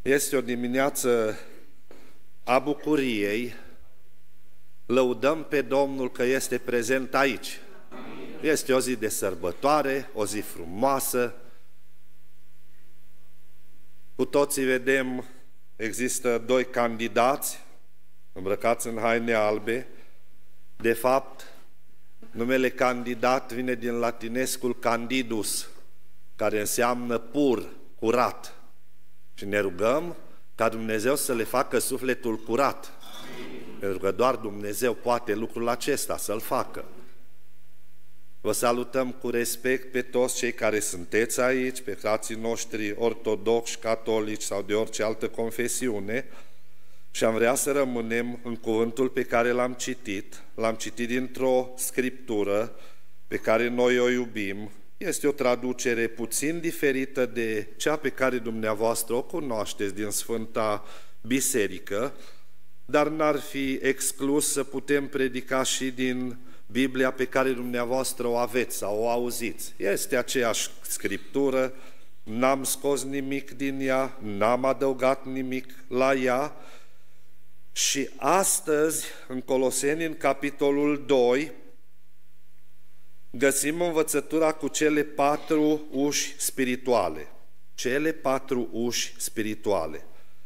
Este o dimineață a bucuriei, lăudăm pe Domnul că este prezent aici. Este o zi de sărbătoare, o zi frumoasă. Cu toții vedem, există doi candidați îmbrăcați în haine albe. De fapt, numele candidat vine din latinescul candidus, care înseamnă pur, curat. Și ne rugăm ca Dumnezeu să le facă sufletul curat. Amin. Pentru că doar Dumnezeu poate lucrul acesta să-l facă. Vă salutăm cu respect pe toți cei care sunteți aici, pe frații noștri ortodoxi, catolici sau de orice altă confesiune, și am vrea să rămânem în cuvântul pe care l-am citit. L-am citit dintr-o scriptură pe care noi o iubim. Este o traducere puțin diferită de cea pe care dumneavoastră o cunoașteți din Sfânta Biserică, dar n-ar fi exclus să putem predica și din Biblia pe care dumneavoastră o aveți sau o auziți. Este aceeași scriptură, n-am scos nimic din ea, n-am adăugat nimic la ea. Și astăzi, în Coloseni, în capitolul 2, găsim învățătura cu cele 4 uși spirituale. Cele 4 uși spirituale.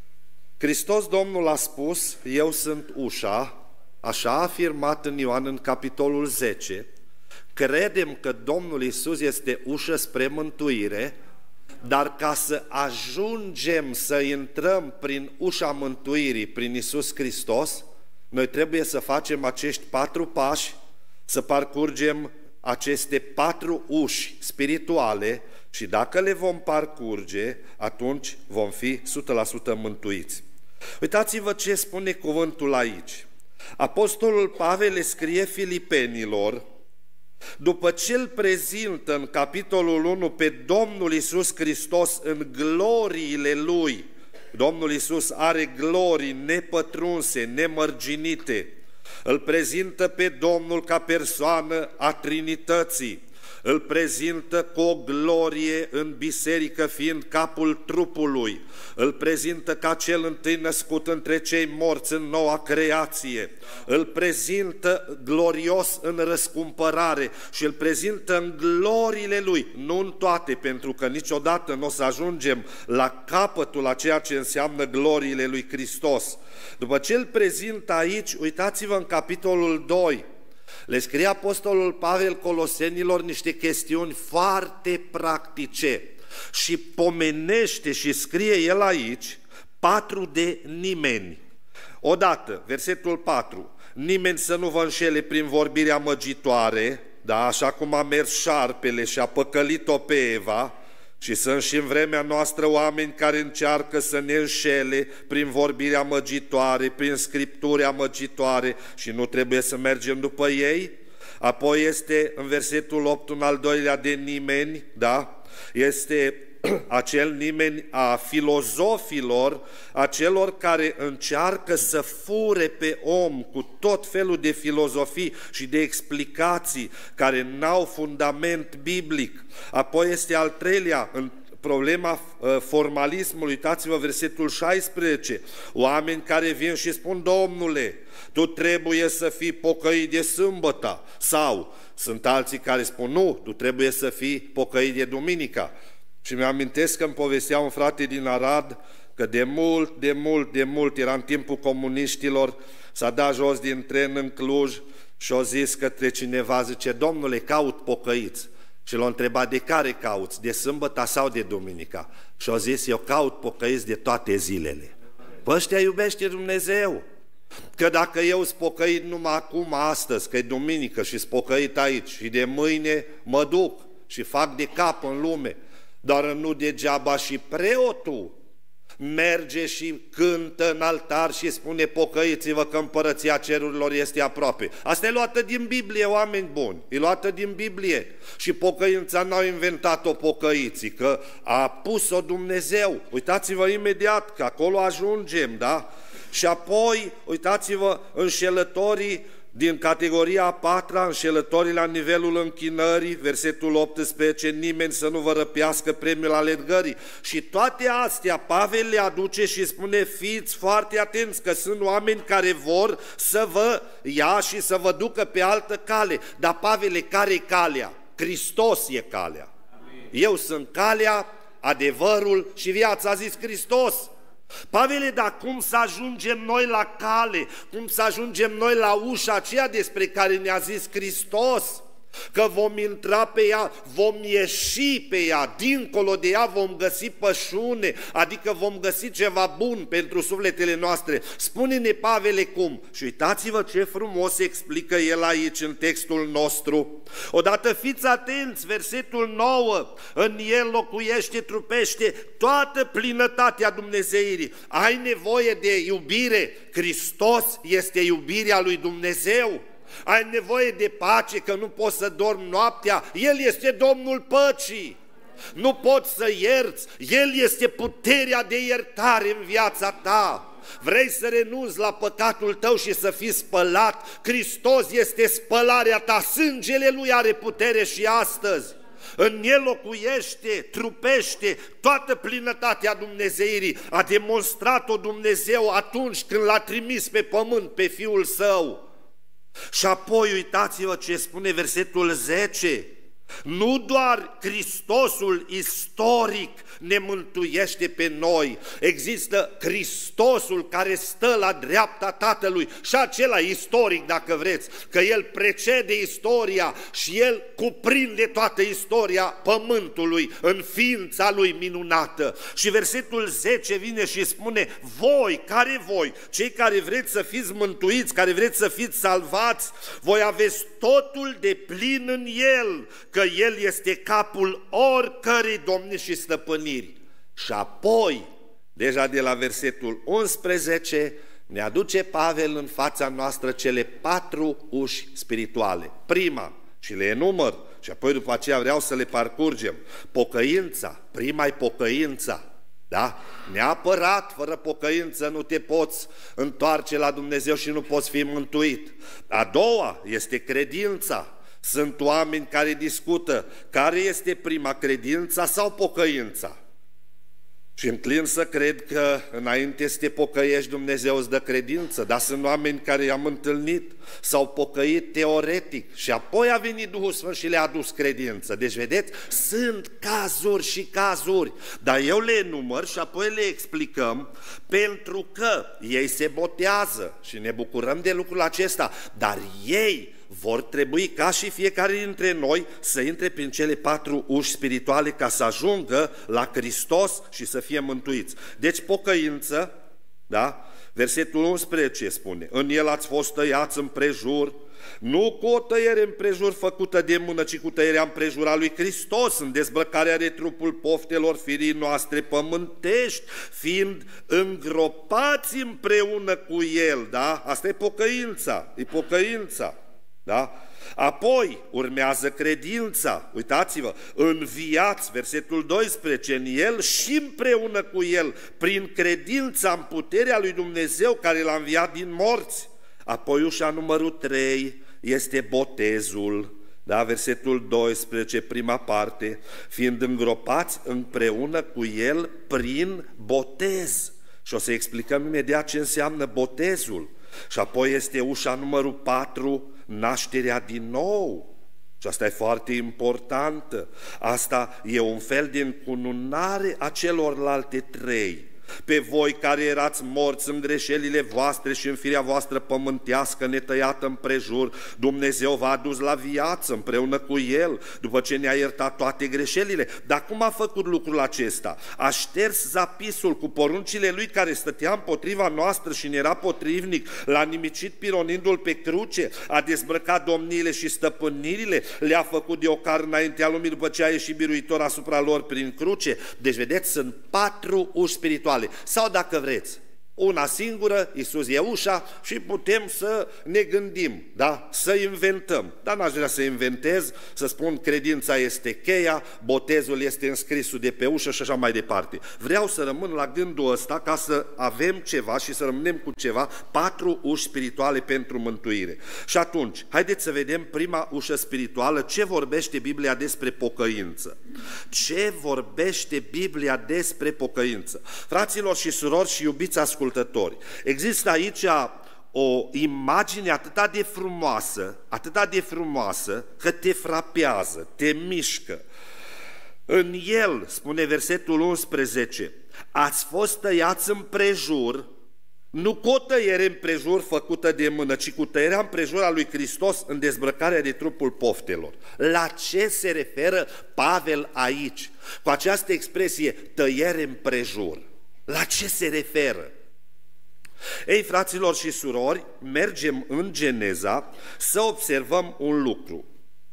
Hristos Domnul a spus, eu sunt ușa, așa a afirmat în Ioan în capitolul 10. Credem că Domnul Iisus este ușă spre mântuire, dar ca să ajungem să intrăm prin ușa mântuirii, prin Iisus Hristos, noi trebuie să facem acești 4 pași, să parcurgem aceste 4 uși spirituale și dacă le vom parcurge, atunci vom fi 100% mântuiți. Uitați-vă ce spune cuvântul aici. Apostolul Pavel le scrie Filipenilor, după ce îl prezintă în capitolul 1 pe Domnul Iisus Hristos în gloriile Lui. Domnul Iisus are glorii nepătrunse, nemărginite. Îl prezintă pe Domnul ca persoană a Trinității. Îl prezintă cu o glorie în biserică, fiind capul trupului. Îl prezintă ca cel întâi născut între cei morți în noua creație. Îl prezintă glorios în răscumpărare și îl prezintă în gloriile Lui, nu în toate, pentru că niciodată nu o să ajungem la capătul a ceea ce înseamnă gloriile Lui Hristos. După ce îl prezintă aici, uitați-vă în capitolul 2, le scrie Apostolul Pavel Colosenilor niște chestiuni foarte practice și pomenește și scrie el aici 4 de nimeni. Odată, versetul 4, nimeni să nu vă înșele prin vorbire amăgitoare, da, așa cum a mers șarpele și a păcălit-o pe Eva, și sunt și în vremea noastră oameni care încearcă să ne înșele prin vorbire amăgitoare, prin scripturi amăgitoare și nu trebuie să mergem după ei. Apoi este în versetul 8 un al doilea de nimeni, da? Este acel nimeni a filozofilor, a celor care încearcă să fure pe om cu tot felul de filozofii și de explicații care n-au fundament biblic. Apoi este al treilea, în problema formalismului, uitați-vă versetul 16, oameni care vin și spun, Domnule, tu trebuie să fii pocăit de sâmbătă, sau sunt alții care spun, nu, tu trebuie să fii pocăit de duminica. Și mi-amintesc că îmi povestea un frate din Arad că de mult, era în timpul comuniștilor, s-a dat jos din tren în Cluj și a zis către cineva, zice, Domnule, caut pocăiți. Și l-a întrebat, de care cauți, de sâmbătă sau de duminica? Și a zis, eu caut pocăiți de toate zilele. Păi ăștia iubește Dumnezeu. Că dacă eu sunt pocăit numai acum, astăzi, că e duminică și sunt pocăit aici și de mâine mă duc și fac de cap în lume, dar nu degeaba și preotul merge și cântă în altar și spune, pocăiți-vă că împărăția cerurilor este aproape. Asta e luată din Biblie, oameni buni, e luată din Biblie. Și pocăința n-au inventat-o pocăiții, că a pus-o Dumnezeu. Uitați-vă imediat că acolo ajungem, da? Și apoi, uitați-vă, înșelătorii din categoria a patra, înșelătorii la nivelul închinării, versetul 18, nimeni să nu vă răpească premiul alergării. Și toate astea Pavel le aduce și spune, fiți foarte atenți că sunt oameni care vor să vă ia și să vă ducă pe altă cale. Dar Pavele, care-i calea? Hristos e calea. Amin. Eu sunt calea, adevărul și viața, a zis Hristos. Pavele, dar cum să ajungem noi la cale? Cum să ajungem noi la ușa aceea despre care ne-a zis Hristos? Că vom intra pe ea, vom ieși pe ea, dincolo de ea vom găsi pășune, adică vom găsi ceva bun pentru sufletele noastre. Spune-ne, Pavele, cum? Și uitați-vă ce frumos explică el aici în textul nostru. Odată fiți atenți, versetul 9, în el locuiește, trupește toată plinătatea Dumnezeirii. Ai nevoie de iubire? Hristos este iubirea lui Dumnezeu. Ai nevoie de pace, că nu poți să dormi noaptea? El este Domnul păcii. Nu poți să ierți? El este puterea de iertare în viața ta. Vrei să renunți la păcatul tău și să fii spălat? Hristos este spălarea ta, sângele Lui are putere și astăzi. În el locuiește, trupește toată plinătatea Dumnezeirii. A demonstrat-o Dumnezeu atunci când l-a trimis pe pământ pe Fiul Său. Și apoi uitați-vă ce spune versetul 10. Nu doar Hristosul istoric ne mântuiește pe noi, există Hristosul care stă la dreapta Tatălui și acela istoric, dacă vreți, că El precede istoria și El cuprinde toată istoria pământului în ființa Lui minunată. Și versetul 10 vine și spune, voi, care voi, cei care vreți să fiți mântuiți, care vreți să fiți salvați, voi aveți totul de plin în El, că El este capul oricărei domnii și stăpâniri. Și apoi, deja de la versetul 11, ne aduce Pavel în fața noastră cele 4 uși spirituale. Prima, și le enumăr, și apoi după aceea vreau să le parcurgem. Pocăința, prima e pocăința. Da? Neapărat, fără pocăință nu te poți întoarce la Dumnezeu și nu poți fi mântuit. A doua este credința. Sunt oameni care discută care este prima, credința sau pocăința. Și înclin să cred că înainte să te pocăiești, Dumnezeu îți dă credință, dar sunt oameni care i-am întâlnit, s-au pocăit teoretic și apoi a venit Duhul Sfânt și le-a adus credință. Deci, vedeți, sunt cazuri și cazuri, dar eu le enumăr și apoi le explicăm pentru că ei se botează și ne bucurăm de lucrul acesta, dar ei vor trebui, ca și fiecare dintre noi, să intre prin cele 4 uși spirituale ca să ajungă la Hristos și să fie mântuiți. Deci pocăință, da? Versetul 11 spune, în el ați fost tăiați împrejur, nu cu o tăiere împrejur făcută de mână, ci cu tăierea împrejur a lui Hristos, în dezbrăcarea de trupul poftelor firii noastre pământești, fiind îngropați împreună cu El, da? Asta e pocăința, e pocăința. Da? Apoi urmează credința, uitați-vă, înviați, versetul 12, în El și împreună cu El, prin credința în puterea lui Dumnezeu care l-a înviat din morți. Apoi ușa numărul 3 este botezul, da? Versetul 12, prima parte, fiind îngropați împreună cu El prin botez. Și o să explicăm imediat ce înseamnă botezul. Și apoi este ușa numărul 4, nașterea din nou. Și asta e foarte importantă. Asta e un fel de încununare a celorlalte 3. Pe voi care erați morți în greșelile voastre și în firea voastră pământească netăiată împrejur, Dumnezeu v-a adus la viață împreună cu El, după ce ne-a iertat toate greșelile. Dar cum a făcut lucrul acesta? A șters zapisul cu poruncile Lui care stătea împotriva noastră și ne era potrivnic, l-a nimicit pironindu-L pe cruce, a dezbrăcat domniile și stăpânirile, le-a făcut de ocar înaintea lumii după ce a ieșit biruitor asupra lor prin cruce. Deci, vedeți, sunt 4 uși spirituale. Sau, dacă vreți, Una singură, Iisus e ușa și putem să ne gândim, da? Să inventăm. Dar n-aș vrea să inventez, să spun credința este cheia, botezul este înscrisul de pe ușă și așa mai departe. Vreau să rămân la gândul ăsta ca să avem ceva și să rămânem cu ceva, 4 uși spirituale pentru mântuire. Și atunci, haideți să vedem prima ușă spirituală, ce vorbește Biblia despre pocăință. Ce vorbește Biblia despre pocăință? Fraților și surori și iubiți ascultători, există aici o imagine atât de frumoasă, că te frapează, te mișcă. În el, spune versetul 11, ați fost tăiați împrejur, nu cu o tăiere împrejur făcută de mână, ci cu tăierea împrejur a lui Hristos în dezbrăcarea de trupul poftelor. La ce se referă Pavel aici? Cu această expresie, tăiere împrejur. La ce se referă? Ei, fraților și surori, mergem în Geneza să observăm un lucru.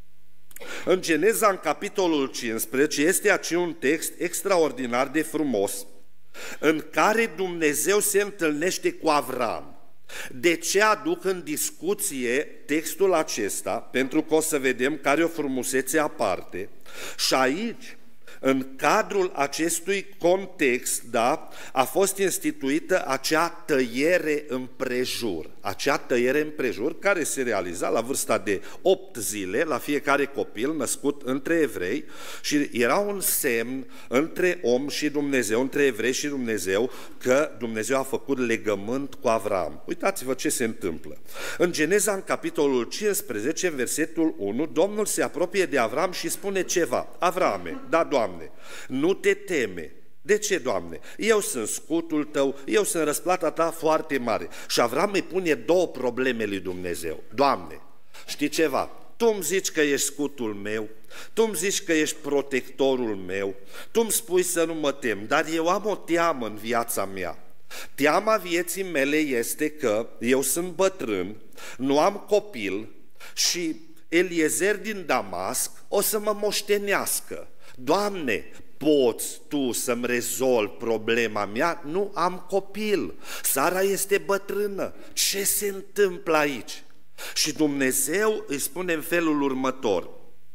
În Geneza, în capitolul 15, este aici un text extraordinar de frumos, în care Dumnezeu se întâlnește cu Avram. De ce aduc în discuție textul acesta? Pentru că o să vedem că are o frumusețe aparte. Și aici, în cadrul acestui context, da, a fost instituită acea tăiere împrejur. Acea tăiere împrejur care se realiza la vârsta de 8 zile la fiecare copil născut între evrei și era un semn între om și Dumnezeu, între evrei și Dumnezeu, că Dumnezeu a făcut legământ cu Avram. Uitați-vă ce se întâmplă. În Geneza, în capitolul 15, în versetul 1, Domnul se apropie de Avram și spune ceva. Avrame, da, Doamne, nu te teme. De ce, Doamne? Eu sunt scutul tău, eu sunt răsplata ta foarte mare. Și Avram îi pune 2 probleme lui Dumnezeu. Doamne, știi ceva? Tu îmi zici că ești scutul meu, tu îmi zici că ești protectorul meu, tu îmi spui să nu mă tem, dar eu am o teamă în viața mea. Teama vieții mele este că eu sunt bătrân, nu am copil și Eliezer din Damasc o să mă moștenească. Doamne, poți Tu să-mi rezolvi problema mea? Nu am copil, Sara este bătrână, ce se întâmplă aici? Și Dumnezeu îi spune în felul următor,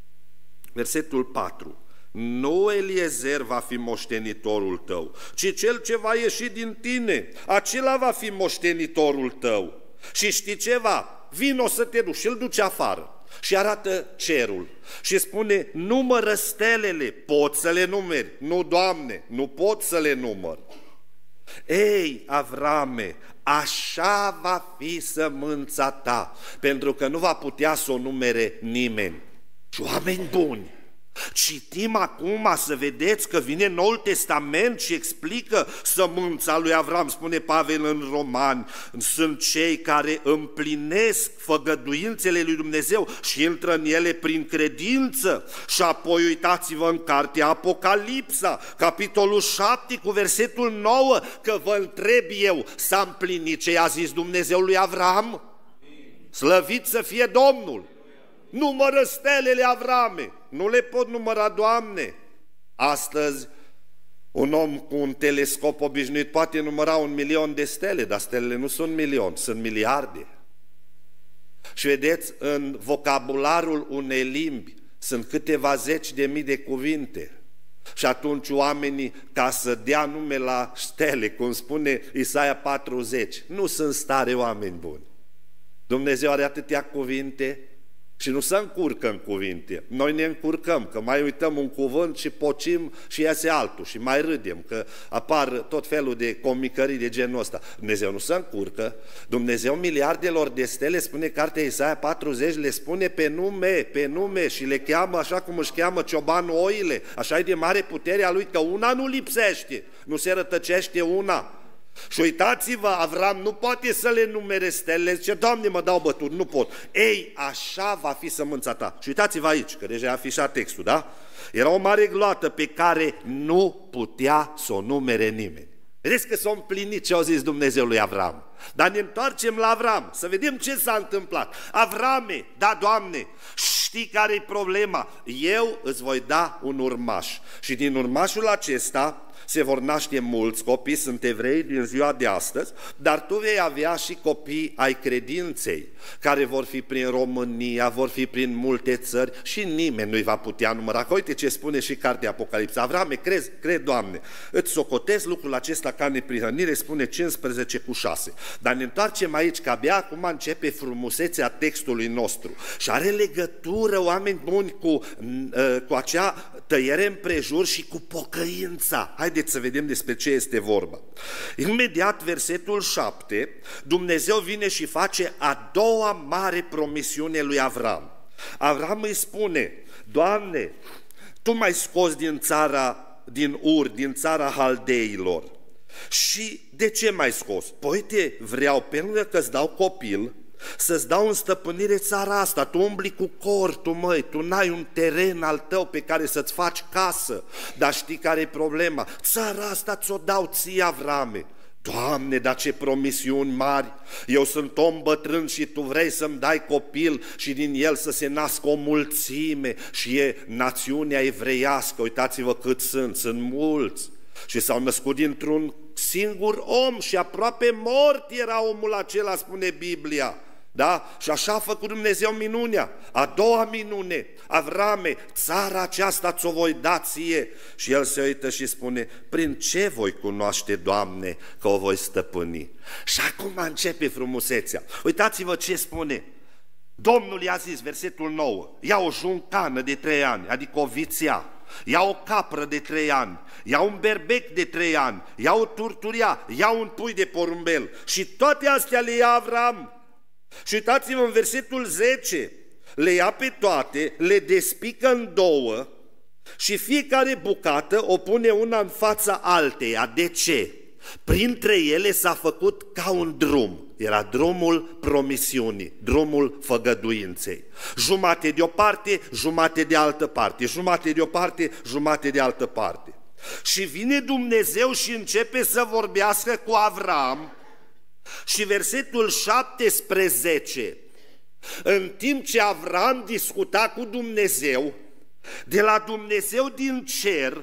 versetul 4, nu Eliezer va fi moștenitorul tău, ci cel ce va ieși din tine, acela va fi moștenitorul tău. Și știi ceva? Vino să te duci și îl duce afară. Și arată cerul și spune, numără stelele, poți să le numeri? Nu, Doamne, nu pot să le număr. Ei, Avrame, așa va fi sămânța ta, pentru că nu va putea să o numere nimeni. Și oameni buni, citim acum să vedeți că vine Noul Testament și explică sămânța lui Avram, spune Pavel în Romani, sunt cei care împlinesc făgăduințele lui Dumnezeu și intră în ele prin credință. Și apoi uitați-vă în cartea Apocalipsa, capitolul 7 cu versetul 9, că vă întreb eu, s-a împlinit ce i-a zis Dumnezeu lui Avram? Slăvit să fie Domnul! Numără stelele, Avrame, nu le pot număra, Doamne. Astăzi, un om cu un telescop obișnuit poate număra 1.000.000 de stele, dar stelele nu sunt 1.000.000, sunt miliarde. Și vedeți, în vocabularul unei limbi sunt câteva 10.000 de cuvinte. Și atunci oamenii, ca să dea nume la stele, cum spune Isaia 40, nu sunt stare, oameni buni. Dumnezeu are atâtea cuvinte și nu se încurcă în cuvinte. Noi ne încurcăm, că mai uităm un cuvânt și pocim și iese altul și mai râdem, că apar tot felul de comicării de genul ăsta. Dumnezeu nu se încurcă. Dumnezeu miliardelor de stele, spune cartea Isaia 40, le spune pe nume și le cheamă așa cum își cheamă ciobanul oile. Așa e de mare puterea lui că una nu lipsește, nu se rătăcește una. Și uitați-vă, Avram nu poate să le numere stelele, zice, Doamne, mă dau bături, nu pot. Ei, așa va fi sămânța ta. Și uitați-vă aici, că deja a afișat textul, da? Era o mare gloată pe care nu putea să o numere nimeni. Vedeți că s-a împlinit ce au zis Dumnezeu lui Avram. Dar ne întoarcem la Avram, să vedem ce s-a întâmplat. Avrame, da, Doamne, știi care-i problema? Eu îți voi da un urmaș și din urmașul acesta se vor naște mulți copii, sunt evrei din ziua de astăzi, dar tu vei avea și copii ai credinței, care vor fi prin România, vor fi prin multe țări și nimeni nu-i va putea număra. Că uite ce spune și cartea Apocalipsa. Avrame, cred, Doamne, îți socotez lucrul acesta ca neprihănire, spune 15:6. Dar ne întoarcem aici, că abia acum începe frumusețea textului nostru și are legătură, oameni buni, cu acea tăiere împrejur și cu pocăința. Haideți să vedem despre ce este vorba. Imediat, versetul 7, Dumnezeu vine și face a doua mare promisiune lui Avram. Avram îi spune: Doamne, Tu m-ai scos din Ur, din țara Haldeilor. Și de ce m-ai scos? Păi uite, vreau, pentru că îți dau copil, să-ți dau în stăpânire țara asta. Tu umbli cu cortul, măi, tu n-ai un teren al tău pe care să-ți faci casă. Dar știi care e problema? Țara asta ți-o dau ție, Avrame. Doamne, dar ce promisiuni mari! Eu sunt om bătrân și Tu vrei să-mi dai copil și din el să se nască o mulțime și e națiunea evreiască. Uitați-vă cât sunt mulți. Și s-au născut dintr-un singur om și aproape mort era omul acela, spune Biblia. Da? Și așa a făcut Dumnezeu minunea. A doua minune: Avrame, țara aceasta ți-o voi da ție. Și el se uită și spune: prin ce voi cunoaște, Doamne, că o voi stăpâni? Și acum începe frumusețea. Uitați-vă ce spune. Domnul i-a zis, versetul 9: ia o juncană de 3 ani, adică o vițea, ia o capră de 3 ani, ia un berbec de 3 ani, ia o turturia, ia un pui de porumbel. Și toate astea le ia Avram. Și uitați-vă în versetul 10, le ia pe toate, le despică în două și fiecare bucată o pune una în fața alteia. De ce? Printre ele s-a făcut ca un drum. Era drumul promisiunii, drumul făgăduinței. Jumate de o parte, jumate de altă parte, jumate de o parte, jumate de altă parte. Și vine Dumnezeu și începe să vorbească cu Avram. Și versetul 17, în timp ce Avram discuta cu Dumnezeu, de la Dumnezeu din cer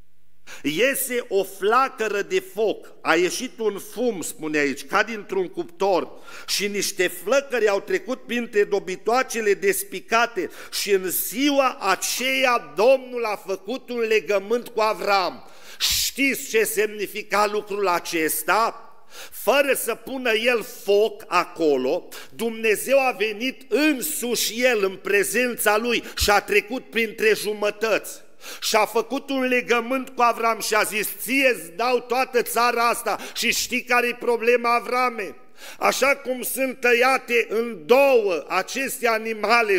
iese o flacără de foc, a ieșit un fum, spune aici, ca dintr-un cuptor, și niște flăcări au trecut printre dobitoacele despicate și în ziua aceea Domnul a făcut un legământ cu Avram. Știți ce semnifica lucrul acesta? Fără să pună el foc acolo, Dumnezeu a venit însuși el în prezența lui și a trecut printre jumătăți. Și a făcut un legământ cu Avram și a zis: ție îți dau toată țara asta. Și știi care-i problema, Avrame? Așa cum sunt tăiate în două aceste animale,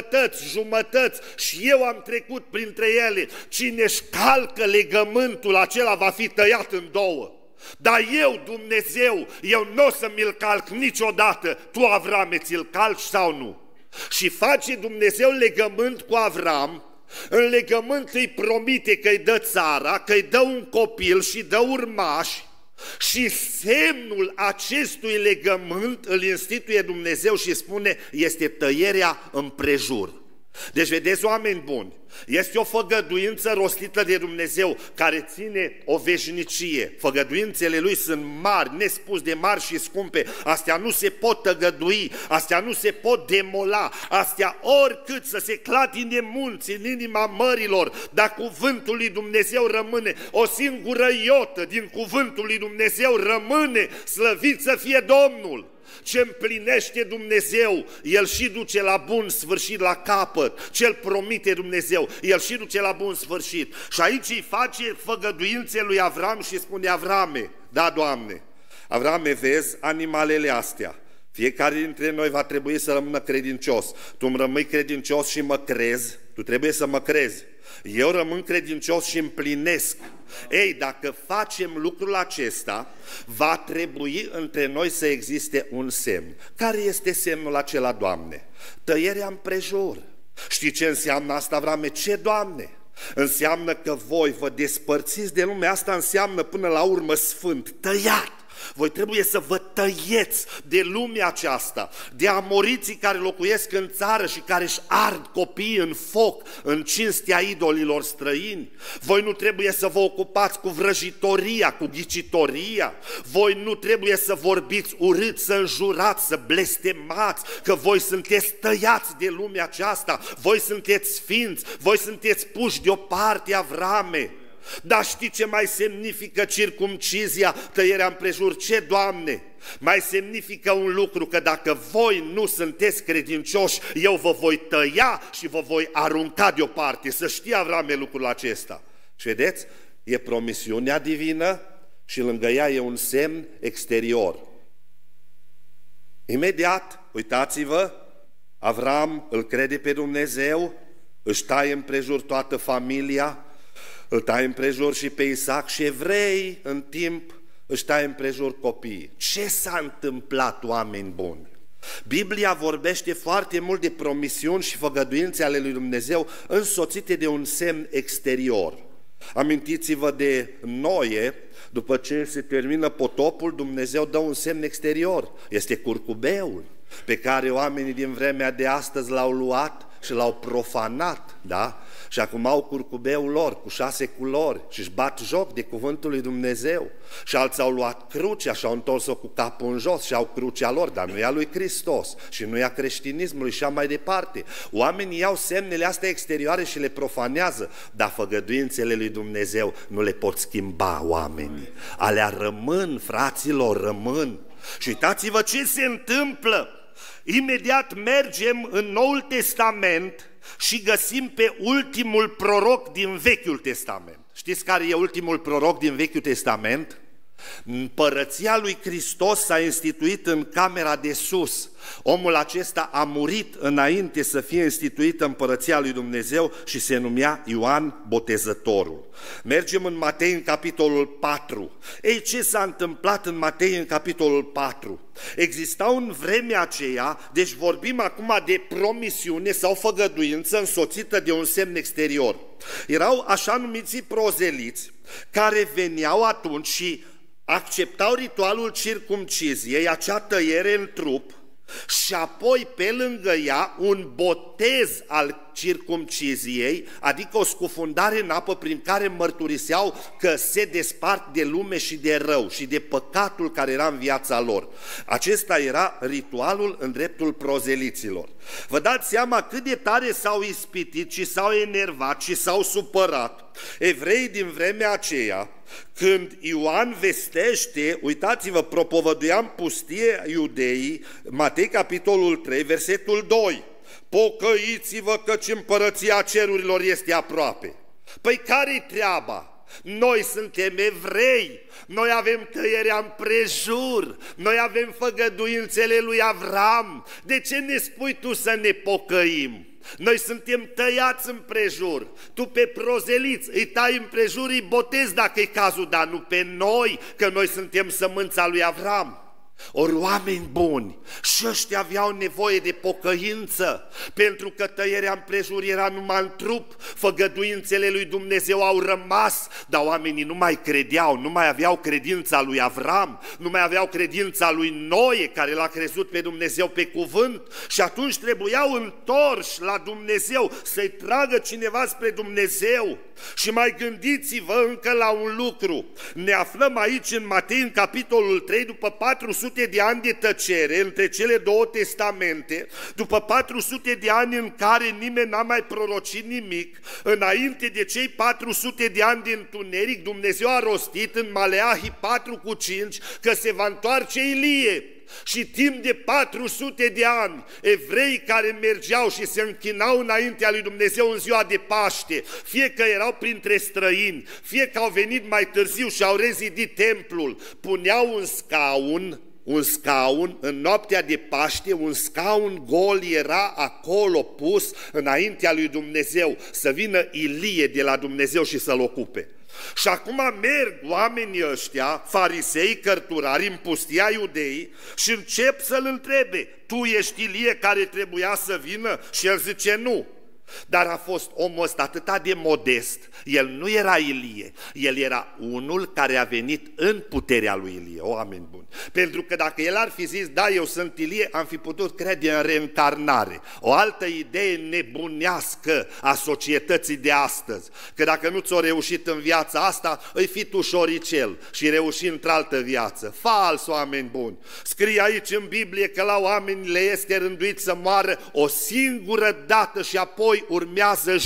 jumătăți, și eu am trecut printre ele, cine își calcă legământul acela va fi tăiat în două. Dar eu, Dumnezeu, eu nu o să mi-l calc niciodată. Tu, Avrame, ți-l calci sau nu? Și face Dumnezeu legământ cu Avram. În legământ îi promite că îi dă țara, că îi dă un copil și dă urmași. Și semnul acestui legământ îl instituie Dumnezeu și spune: este tăierea împrejur. Deci vedeți, oameni buni, este o făgăduință rostită de Dumnezeu care ține o veșnicie. Făgăduințele Lui sunt mari, nespus de mari și scumpe. Astea nu se pot tăgădui, astea nu se pot demola, astea oricât să se clatine munți în inima mărilor, dar cuvântul lui Dumnezeu rămâne. O singură iotă din cuvântul lui Dumnezeu rămâne, slăvit să fie Domnul. Ce împlinește Dumnezeu, El și duce la bun sfârșit, la capăt. Ce-L promite Dumnezeu, El și duce la bun sfârșit. Și aici îi face făgăduințe lui Avram și spune: Avrame, da, Doamne, Avrame, vezi animalele astea. Fiecare dintre noi va trebui să rămână credincios. Tu îmi rămâi credincios și mă crezi, tu trebuie să mă crezi. Eu rămân credincios și împlinesc. Ei, dacă facem lucrul acesta, va trebui între noi să existe un semn. Care este semnul acela, Doamne? Tăierea împrejur. Știi ce înseamnă asta, Avrame? Ce, Doamne? Înseamnă că voi vă despărțiți de lumea asta, înseamnă până la urmă sfânt, tăiat. Voi trebuie să vă tăieți de lumea aceasta, de amoriții care locuiesc în țară și care își ard copiii în foc, în cinstea idolilor străini. Voi nu trebuie să vă ocupați cu vrăjitoria, cu ghicitoria. Voi nu trebuie să vorbiți urât, să înjurați, să blestemați, că voi sunteți tăiați de lumea aceasta, voi sunteți sfinți, voi sunteți puși deoparte, Avrame. Dar știi ce mai semnifică circumcizia, tăierea împrejur? Ce, Doamne? Mai semnifică un lucru, că dacă voi nu sunteți credincioși, eu vă voi tăia și vă voi arunca deoparte. Să știi, Avrame, lucrul acesta. Și vedeți, e promisiunea divină și lângă ea e un semn exterior. Imediat, uitați-vă, Avram îl crede pe Dumnezeu, își taie împrejur toată familia, îl taie împrejur și pe Isaac și evrei în timp își taie împrejur copiii. Ce s-a întâmplat, oameni buni? Biblia vorbește foarte mult de promisiuni și făgăduințe ale lui Dumnezeu însoțite de un semn exterior. Amintiți-vă de Noe, după ce se termină potopul, Dumnezeu dă un semn exterior. Este curcubeul pe care oamenii din vremea de astăzi l-au luat și l-au profanat, da? Și acum au curcubeul lor cu 6 culori și își bat joc de cuvântul lui Dumnezeu. Și alții au luat crucea și au întors-o cu capul în jos și au crucea lor, dar nu e a lui Hristos și nu e a creștinismului și așa mai departe. Oamenii iau semnele astea exterioare și le profanează, dar făgăduințele lui Dumnezeu nu le pot schimba oamenii. Alea rămân, fraților, rămân. Și uitați-vă ce se întâmplă. Imediat mergem în Noul Testament și găsim pe ultimul proroc din Vechiul Testament. Știți care e ultimul proroc din Vechiul Testament? Împărăția lui Hristos s-a instituit în camera de sus. Omul acesta a murit înainte să fie instituită împărăția lui Dumnezeu și se numea Ioan Botezătorul. Mergem în Matei în capitolul 4. Ei, ce s-a întâmplat în Matei în capitolul 4? Existau în vremea aceea, deci vorbim acum de promisiune sau făgăduință însoțită de un semn exterior. Erau așa numiții prozeliți care veneau atunci și acceptau ritualul circumciziei, acea tăiere în trup, și apoi pe lângă ea un botez al circumciziei, adică o scufundare în apă prin care mărturiseau că se despart de lume și de rău și de păcatul care era în viața lor. Acesta era ritualul în dreptul prozeliților. Vă dați seama cât de tare s-au ispitit și s-au enervat și s-au supărat evreii din vremea aceea, când Ioan vestește, uitați-vă, propovăduia în pustie iudeii, Matei capitolul 3, versetul 2, pocăiți-vă căci împărăția cerurilor este aproape. Păi care-i treaba? Noi suntem evrei, noi avem tăierea împrejur, noi avem făgăduințele lui Avram, de ce ne spui tu să ne pocăim? Noi suntem tăiați împrejur, tu pe prozeliți îi tai împrejur, îi botezi dacă e cazul, dar nu pe noi, că noi suntem sămânța lui Avram. Ori oameni buni, și ăștia aveau nevoie de pocăință, pentru că tăierea împrejur era numai în trup, făgăduințele lui Dumnezeu au rămas, dar oamenii nu mai credeau, nu mai aveau credința lui Avram, nu mai aveau credința lui Noe, care l-a crezut pe Dumnezeu pe cuvânt, și atunci trebuiau întorși la Dumnezeu, să-i tragă cineva spre Dumnezeu. Și mai gândiți-vă încă la un lucru, ne aflăm aici în Matei, în capitolul 3, după 400 de ani de tăcere între cele două testamente, după 400 de ani în care nimeni n-a mai prorocit nimic, înainte de cei 400 de ani de întuneric, Dumnezeu a rostit în Maleahi 4:5 că se va întoarce Ilie. Și timp de 400 de ani, evrei care mergeau și se închinau înaintea lui Dumnezeu în ziua de Paște, fie că erau printre străini, fie că au venit mai târziu și au rezidit templul, puneau un scaun în noaptea de Paște, un scaun gol era acolo pus înaintea lui Dumnezeu, să vină Ilie de la Dumnezeu și să-l ocupe. Și acum merg oamenii ăștia, farisei, cărturari, în pustia iudeii și încep să-l întrebe, tu ești Ilie care trebuia să vină? Și el zice nu. Dar a fost omul ăsta atât de modest, el nu era Ilie, el era unul care a venit în puterea lui Ilie, oameni buni. Pentru că dacă el ar fi zis, da, eu sunt Ilie, am fi putut crede în reîncarnare. O altă idee nebunească a societății de astăzi, că dacă nu ți-o reușit în viața asta, îi fi tu șoricel și reuși într-altă viață. Fals, oameni buni. Scrie aici în Biblie că la oameni le este rânduit să moară o singură dată și apoi urmează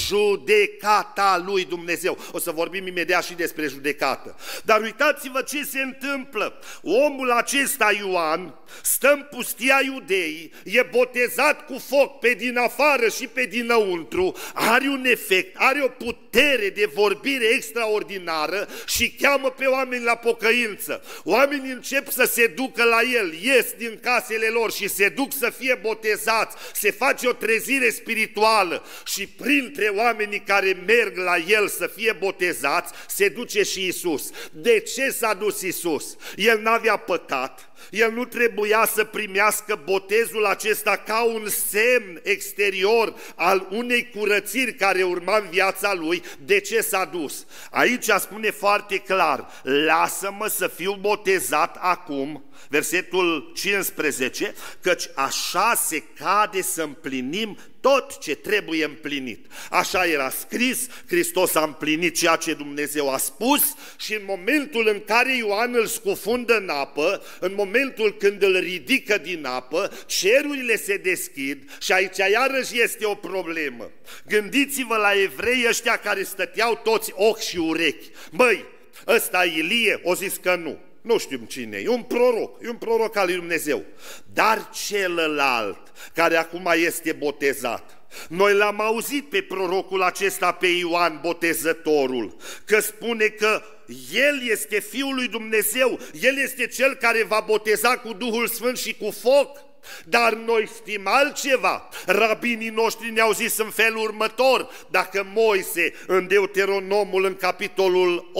judecata lui Dumnezeu. O să vorbim imediat și despre judecată. Dar uitați-vă ce se întâmplă. Omul acesta, Ioan, stă în pustia Iudeii, e botezat cu foc pe din afară și pe dinăuntru, are un efect, are o putere de vorbire extraordinară și cheamă pe oameni la pocăință. Oamenii încep să se ducă la el, ies din casele lor și se duc să fie botezați, se face o trezire spirituală și printre oamenii care merg la el să fie botezați se duce și Iisus. De ce s-a dus Iisus? El n-avea păcat. El nu trebuia să primească botezul acesta ca un semn exterior al unei curățiri care urma în viața lui. De ce s-a dus? Aici spune foarte clar, lasă-mă să fiu botezat acum, versetul 15, căci așa se cade să împlinim tot ce trebuie împlinit. Așa era scris, Hristos a împlinit ceea ce Dumnezeu a spus și în momentul în care Ioan îl scufundă în apă, în momentul când îl ridică din apă, cerurile se deschid și aici iarăși este o problemă. Gândiți-vă la evrei ăștia care stăteau toți ochi și urechi. Băi, ăsta Ilie? O zis că nu. Nu știm cine e un proroc al lui Dumnezeu. Dar celălalt, care acum este botezat, noi l-am auzit pe prorocul acesta, pe Ioan Botezătorul, că spune că el este Fiul lui Dumnezeu, el este cel care va boteza cu Duhul Sfânt și cu foc. Dar noi știm altceva. Rabinii noștri ne-au zis în felul următor: dacă Moise în Deuteronomul în capitolul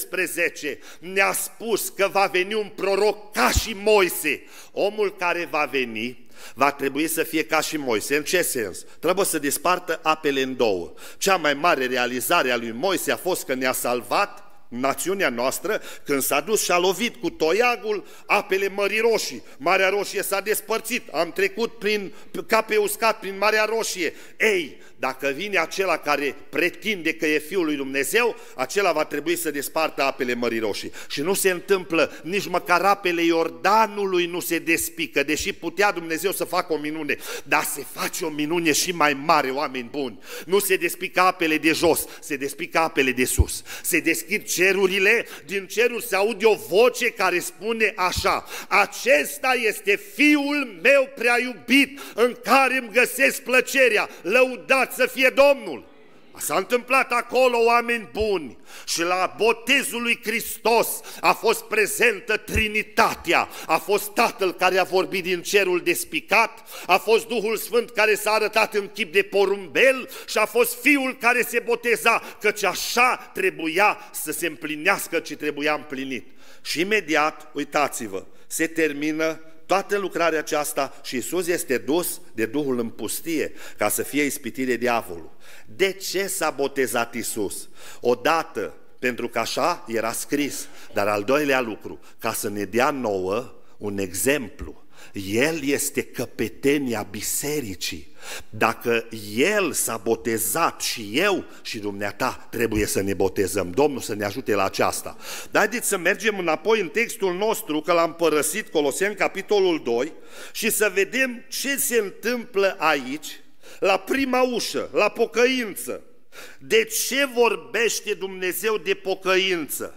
18 ne-a spus că va veni un proroc ca și Moise, omul care va veni va trebui să fie ca și Moise. În ce sens? Trebuie să despartă apele în două. Cea mai mare realizare a lui Moise a fost că ne-a salvat națiunea noastră când s-a dus și a lovit cu toiagul apele Mării Roșii. Marea Roșie s-a despărțit, am trecut ca pe uscat prin Marea Roșie. Ei, dacă vine acela care pretinde că e Fiul lui Dumnezeu, acela va trebui să despartă apele Mării Roșii. Și nu se întâmplă, nici măcar apele Iordanului nu se despică, deși putea Dumnezeu să facă o minune, dar se face o minune și mai mare, oameni buni. Nu se despică apele de jos, se despică apele de sus. Se deschid cerurile, din ceruri se aude o voce care spune așa: acesta este Fiul meu prea iubit, în care îmi găsesc plăcerea, lăudați să fie Domnul. S-a întâmplat acolo, oameni buni, și la botezul lui Hristos a fost prezentă Trinitatea. A fost Tatăl care a vorbit din cerul despicat, a fost Duhul Sfânt care s-a arătat în chip de porumbel și a fost Fiul care se boteza, căci așa trebuia să se împlinească ce trebuia împlinit. Și imediat, uitați-vă, se termină toată lucrarea aceasta și Iisus este dus de Duhul în pustie ca să fie ispitit de diavolul. De ce s-a botezat Iisus? Odată, pentru că așa era scris, dar al doilea lucru, ca să ne dea nouă un exemplu. El este căpetenia bisericii. Dacă El s-a botezat și eu și dumneata trebuie să ne botezăm. Domnul să ne ajute la aceasta. Dar haideți să mergem înapoi în textul nostru, că l-am părăsit, Coloseni, capitolul 2, și să vedem ce se întâmplă aici, la prima ușă, la pocăință. De ce vorbește Dumnezeu de pocăință?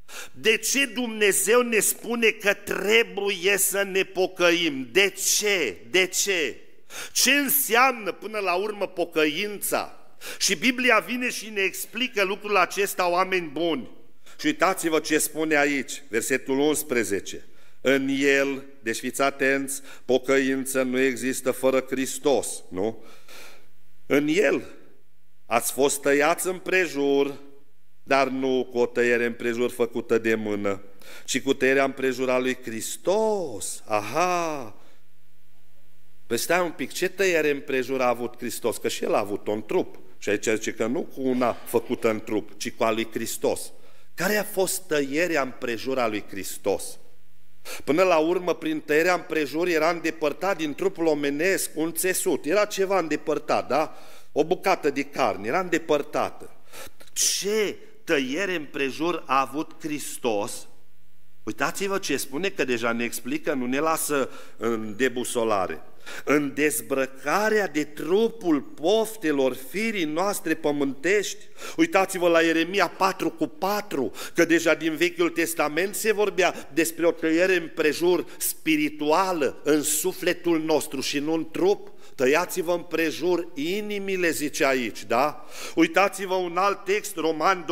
De ce Dumnezeu ne spune că trebuie să ne pocăim? De ce? De ce? Ce înseamnă până la urmă pocăința? Și Biblia vine și ne explică lucrul acesta, oameni buni. Și uitați-vă ce spune aici, versetul 11. În El, deci fiți atenți, pocăință nu există fără Hristos, nu? În El ați fost tăiați împrejur, dar nu cu o tăiere împrejur făcută de mână, ci cu tăierea împrejur a lui Hristos. Aha! Păi stai un pic, ce tăiere împrejur a avut Hristos? Că și El a avut-o în trup. Și aici zice că nu cu una făcută în trup, ci cu a lui Hristos. Care a fost tăierea împrejur a lui Hristos? Până la urmă, prin tăierea împrejur era îndepărtat din trupul omenesc un țesut. Era ceva îndepărtat, da? O bucată de carne, era îndepărtată. Ce tăiere împrejur a avut Hristos? Uitați-vă ce spune, că deja ne explică, nu ne lasă în debusolare. În dezbrăcarea de trupul poftelor firii noastre pământești. Uitați-vă la Ieremia 4:4, că deja din Vechiul Testament se vorbea despre o tăiere împrejur spirituală în sufletul nostru și nu în trup. Tăiați-vă împrejur inimile, zice aici, da? Uitați-vă un alt text, Romani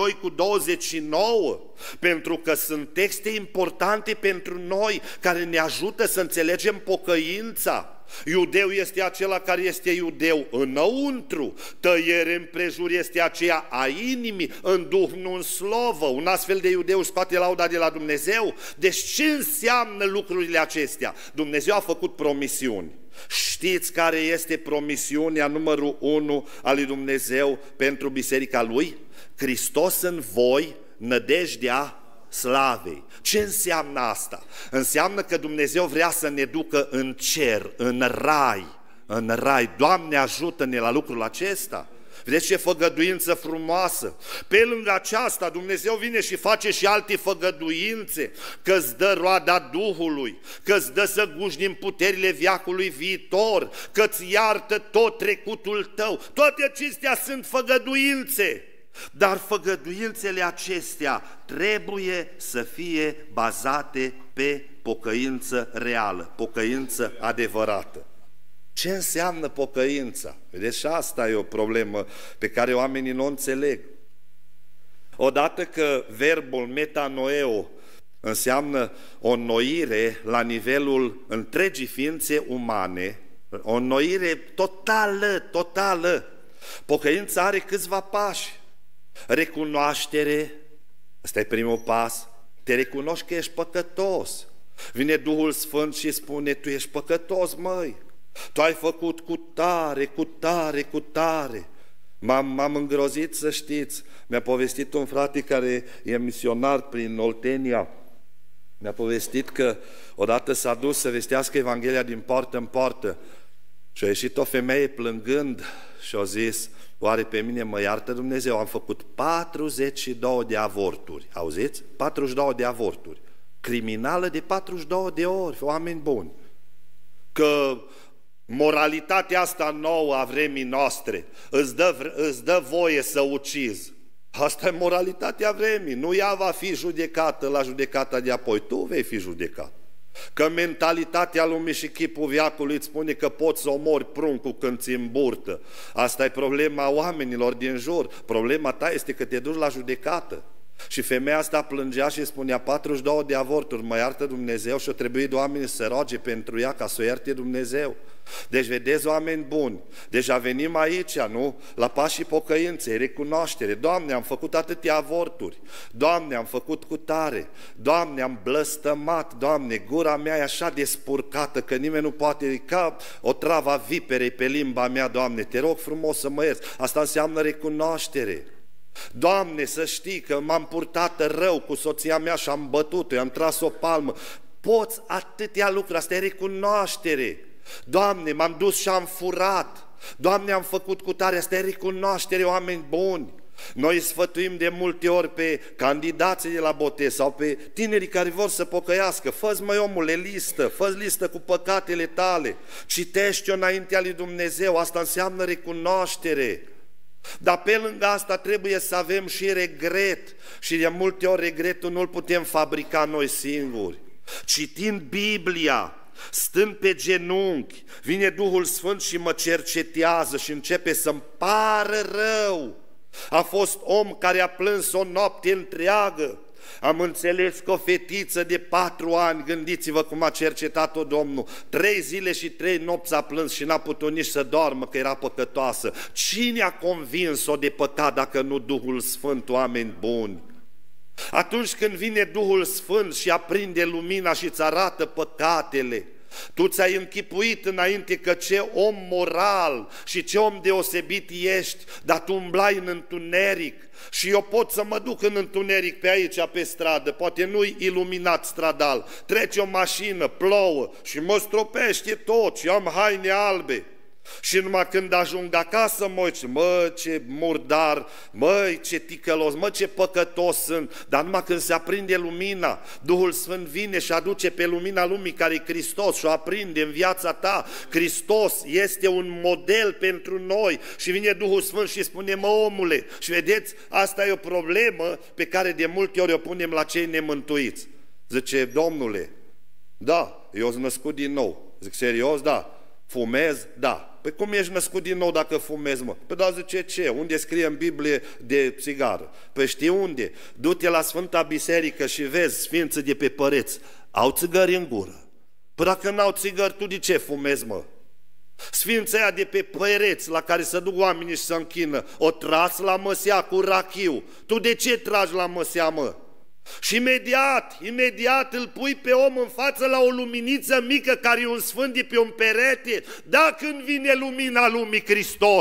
2:29, pentru că sunt texte importante pentru noi, care ne ajută să înțelegem pocăința. Iudeu este acela care este iudeu înăuntru, tăiere împrejur este aceea a inimii, în duh, nu în slovă. Un astfel de iudeu își scoate lauda de la Dumnezeu. Deci ce înseamnă lucrurile acestea? Dumnezeu a făcut promisiuni. Știți care este promisiunea numărul 1 a lui Dumnezeu pentru biserica Lui? Hristos în voi, nădejdea slavei. Ce înseamnă asta? Înseamnă că Dumnezeu vrea să ne ducă în cer, în rai, în rai. Doamne, ajută-ne la lucrul acesta. Vedeți ce făgăduință frumoasă! Pe lângă aceasta, Dumnezeu vine și face și alte făgăduințe, că îți dă roada Duhului, că îți dă să guși din puterile veacului viitor, că îți iartă tot trecutul tău. Toate acestea sunt făgăduințe. Dar făgăduințele acestea trebuie să fie bazate pe pocăință reală, pocăință adevărată. Ce înseamnă pocăința? Vedeți, și asta e o problemă pe care oamenii nu o înțeleg. Odată că verbul metanoeo înseamnă o înnoire la nivelul întregii ființe umane, o înnoire totală. Pocăința are câțiva pași. Recunoaștere, ăsta e primul pas, te recunoști că ești păcătos. Vine Duhul Sfânt și spune, tu ești păcătos, măi, tu ai făcut cu tare. M-am îngrozit, să știți. Mi-a povestit un frate care e misionar prin Oltenia. Mi-a povestit că odată s-a dus să vestească Evanghelia din poartă în poartă și a ieșit o femeie plângând și a zis, oare pe mine mă iartă Dumnezeu? Am făcut 42 de avorturi. Auziți? 42 de avorturi. Criminală de 42 de ori, oameni buni. Că moralitatea asta nouă a vremii noastre îți dă voie să ucizi. Asta e moralitatea vremii. Nu ea va fi judecată la judecata de apoi. Tu vei fi judecat. Că mentalitatea lumii și chipul veacului îți spune că poți să omori pruncul când ți îmburtă. Asta e problema oamenilor din jur. Problema ta este că te duci la judecată. Și femeia asta plângea și spunea 42 de avorturi, mă iartă Dumnezeu, și o trebuie oamenii să roage pentru ea ca să o ierte Dumnezeu. Deci vedeți, oameni buni, deja venim aici, nu? La pașii pocăinței, recunoaștere. Doamne, am făcut atâtea avorturi. Doamne, am făcut cu tare. Doamne, am blăstămat. Doamne, gura mea e așa de spurcată că nimeni nu poate, ca o travă a viperei pe limba mea. Doamne, te rog frumos să mă ierți. Asta înseamnă recunoaștere. Doamne, să știi că m-am purtat rău cu soția mea și am bătut-o, i-am tras o palmă. Poți atâtea lucruri, asta e recunoaștere. Doamne, m-am dus și am furat. Doamne, am făcut cu tare, asta e recunoaștere, oameni buni. Noi sfătuim de multe ori pe candidații de la botez sau pe tinerii care vor să pocăiască. Fă-ți, măi omule, listă, fă-ți listă cu păcatele tale. Citește-o înaintea lui Dumnezeu, asta înseamnă recunoaștere. Dar pe lângă asta trebuie să avem și regret. Și de multe ori regretul nu-l putem fabrica noi singuri. Citind Biblia, stând pe genunchi, vine Duhul Sfânt și mă cercetează și începe să-mi pară rău. A fost om care a plâns o noapte întreagă. Am înțeles că o fetiță de 4 ani, gândiți-vă cum a cercetat-o Domnul, 3 zile și 3 nopți a plâns și n-a putut nici să doarmă că era păcătoasă. Cine a convins-o de păcat dacă nu Duhul Sfânt, oameni buni? Atunci când vine Duhul Sfânt și aprinde lumina și îți arată păcatele, Tu ți-ai închipuit înainte că ce om moral și ce om deosebit ești, dar tu umblai în întuneric. Și eu pot să mă duc în întuneric pe aici, pe stradă, poate nu-i iluminat stradal, trece o mașină, plouă și mă stropește tot și am haine albe. Și numai când ajung acasă, mă, ce murdar, măi, ce ticălos, mă, ce păcătos sunt. Dar numai când se aprinde lumina, Duhul Sfânt vine și aduce pe lumina lumii care e Hristos și o aprinde în viața ta. Hristos este un model pentru noi și vine Duhul Sfânt și spune, mă, omule, și vedeți, asta e o problemă pe care de multe ori o punem la cei nemântuiți. Zice, Domnule, da, eu sunt născut din nou. Zic, serios? Da. Fumez? Da. Păi cum ești născut din nou dacă fumezi, mă? Păi da, zice, ce? Unde scrie în Biblie de țigară? Păi știi unde? Du-te la Sfânta Biserică și vezi sfinții de pe păreți. Au țigări în gură. Păi dacă n-au țigări, tu de ce fumezi, mă? Sfinții aia de pe păreți la care se duc oamenii și se închină, o tras la măsea cu rachiu. Tu de ce tragi la măsea, mă? Și imediat îl pui pe om în față la o luminiță mică care e un sfânt de pe un perete. Da, când vine lumina lumii Hristos.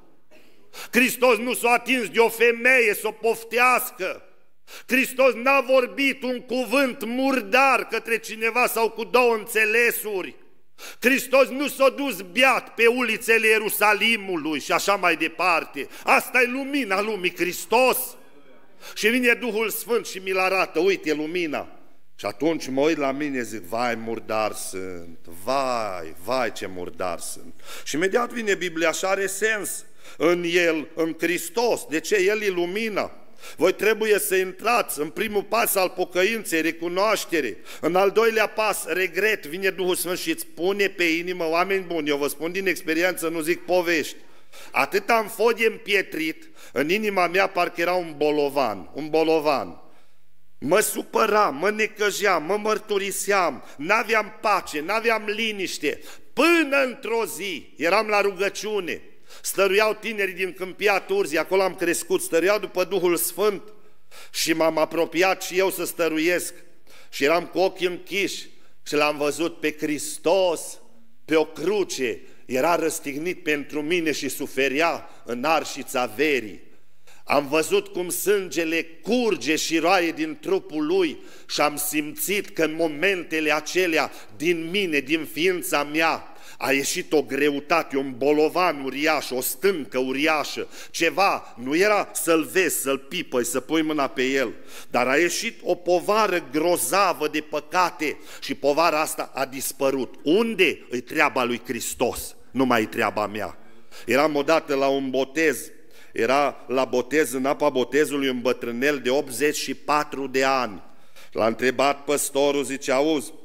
Hristos nu s-a atins de o femeie să o poftească. Hristos n-a vorbit un cuvânt murdar către cineva sau cu două înțelesuri. Hristos nu s-a dus beat pe ulițele Ierusalimului și așa mai departe. Asta e lumina lumii Hristos. Și vine Duhul Sfânt și mi-l arată, uite lumina. Și atunci mă uit la mine, zic, vai, murdar sunt, vai, ce murdar sunt. Și imediat vine Biblia și are sens în El, în Hristos. De ce? El e lumina. Voi trebuie să intrați în primul pas al pocăinței, recunoaștere. În al doilea pas, regret, vine Duhul Sfânt și îți pune pe inimă, oameni buni, eu vă spun din experiență, nu zic povești. Atât am fost de împietrit, în inima mea parcă era un bolovan. Mă supăra, mă necăjeam, mă mărturiseam, n-aveam pace, n-aveam liniște. Până într-o zi, eram la rugăciune, stăruiau tinerii din Câmpia Turzii, acolo am crescut, stăruiau după Duhul Sfânt și m-am apropiat și eu să stăruiesc. Și eram cu ochii închiși și l-am văzut pe Hristos pe o cruce, era răstignit pentru mine și suferea în arșița verii. Am văzut cum sângele curge și roaie din trupul lui și am simțit că în momentele acelea din mine, din ființa mea, a ieșit o greutate, un bolovan uriaș, o stâncă uriașă, ceva, nu era să-l vezi, să-l pipăi, să pui mâna pe el, dar a ieșit o povară grozavă de păcate și povara asta a dispărut. Unde e treaba lui Hristos? Nu mai e treaba mea. Eram odată la un botez, era la botez, în apa botezului, un bătrânel de 84 de ani. L-a întrebat păstorul, zice, auzi,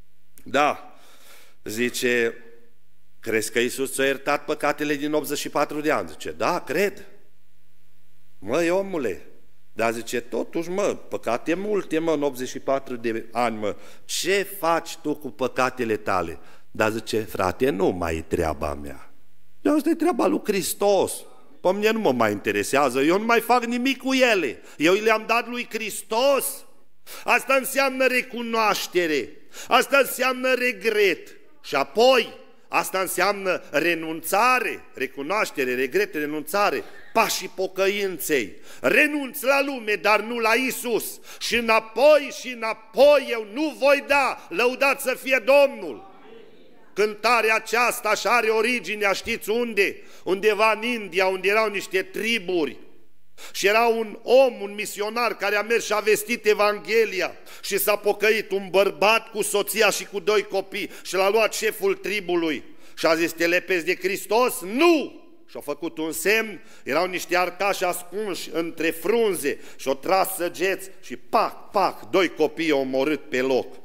da, zice, crezi că Iisus ți-a iertat păcatele din 84 de ani? Zice, da, cred. Măi, omule, dar zice, totuși, mă, păcate multe, mă, în 84 de ani, mă, ce faci tu cu păcatele tale? Dar zice, frate, nu mai e treaba mea. Asta e treaba lui Hristos. Pe mine nu mă mai interesează, eu nu mai fac nimic cu ele. Eu le-am dat lui Hristos. Asta înseamnă recunoaștere, asta înseamnă regret. Și apoi, asta înseamnă renunțare, recunoaștere, regret, renunțare, pașii pocăinței. Renunț la lume, dar nu la Iisus. Și înapoi eu nu voi da, lăudat să fie Domnul. Cântarea aceasta așa are originea, știți unde? Undeva în India, unde erau niște triburi. Și era un om, un misionar care a mers și a vestit Evanghelia și s-a pocăit, un bărbat cu soția și cu 2 copii, și l-a luat șeful tribului și a zis, te lepezi de Hristos? Nu! Și-a făcut un semn, erau niște arcași ascunși între frunze și-o tras săgeți și pac, 2 copii au omorât pe loc.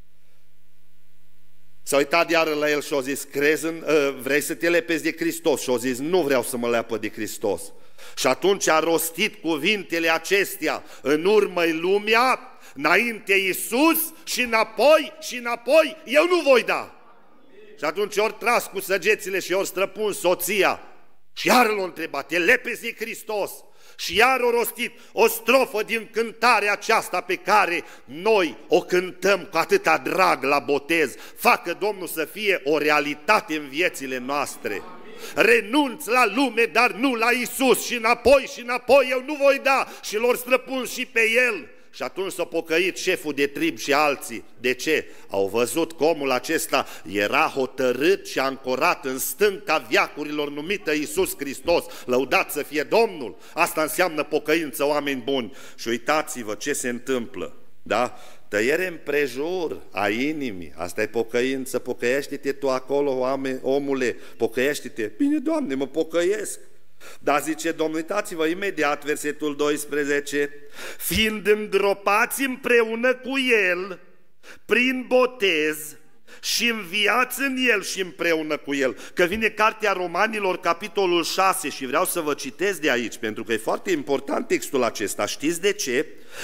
S-a uitat iară la el și a zis, vrei să te lepezi de Hristos? Și a zis, nu vreau să mă leapă de Hristos. Și atunci a rostit cuvintele acestea, în urmă-i lumea, înainte Iisus și înapoi, eu nu voi da. Și atunci ori tras cu săgețile și ori străpun soția și iar l-a întrebat, te lepezi de Hristos? Și iar o rostit o strofă din cântarea aceasta pe care noi o cântăm cu atâta drag la botez. Facă Domnul să fie o realitate în viețile noastre. Renunț la lume, dar nu la Iisus, și înapoi eu nu voi da, și lor străpun și pe El. Și atunci s-a pocăit șeful de trib și alții. De ce? Au văzut că omul acesta era hotărât și ancorat în stânca veacurilor numită Iisus Hristos. Lăudat să fie Domnul! Asta înseamnă pocăință, oameni buni. Și uitați-vă ce se întâmplă, da? Tăiere împrejur a inimii, asta e pocăință. Pocăiește-te tu acolo, omule, pocăiește-te. Bine, Doamne, mă pocăiesc. Dar zice Domnul, uitați-vă imediat versetul 12, fiind îndropați împreună cu El prin botez și înviați în El și împreună cu El. Că vine Cartea Romanilor, capitolul 6, și vreau să vă citesc de aici, pentru că e foarte important textul acesta. Știți de ce?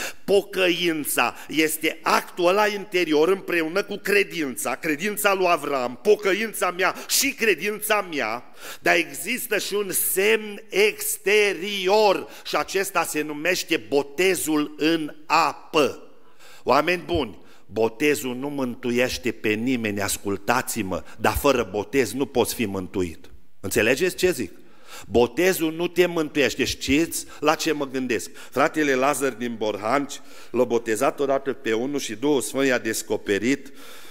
Pocăința este actul ăla interior împreună cu credința, credința lui Avram, pocăința mea și credința mea, dar există și un semn exterior și acesta se numește botezul în apă. Oameni buni, botezul nu mântuiește pe nimeni, ascultați-mă, dar fără botez nu poți fi mântuit. Înțelegeți ce zic? Botezul nu te mântuiește. Știți la ce mă gândesc? Fratele Lazar din Borhanci l-a botezat odată pe unul și Duhul Sfânt i-a descoperit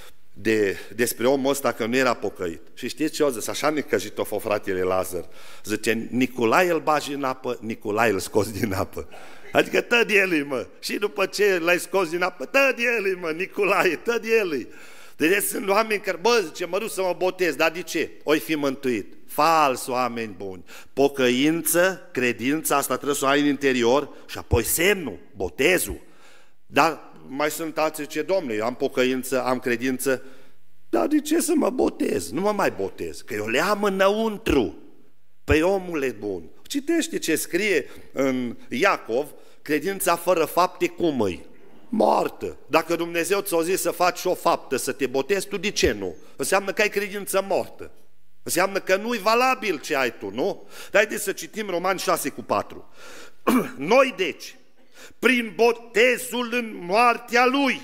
despre omul ăsta că nu era pocăit. Și știți ce au zis? Așa necăjit-o fă fratele Lazar. Zice, Nicolae îl bagi în apă, Nicolae îl scoți din apă. Adică tă de el, mă. Și după ce l-ai scos din apă, tă de el, mă, Nicolae, tă de el. Deci sunt oameni care, bă, zice, mă duc să mă botez, dar de ce? Oi fi mântuit. Fals, oameni buni. Pocăință, credința, asta trebuie să o ai în interior și apoi semnul, botezul. Dar mai sunt alții, ce Domnule, eu am pocăință, am credință, dar de ce să mă botez? Nu mă mai botez, că eu le am înăuntru. Păi omule bun, citește ce scrie în Iacov, credința fără fapte cum îi? Moartă. Dacă Dumnezeu ți-a zis să faci o faptă, să te botezi, tu de ce nu? Înseamnă că ai credință moartă. Înseamnă că nu-i valabil ce ai tu, nu? Dar haideți să citim Romani 6:4. Noi deci, prin botezul în moartea Lui,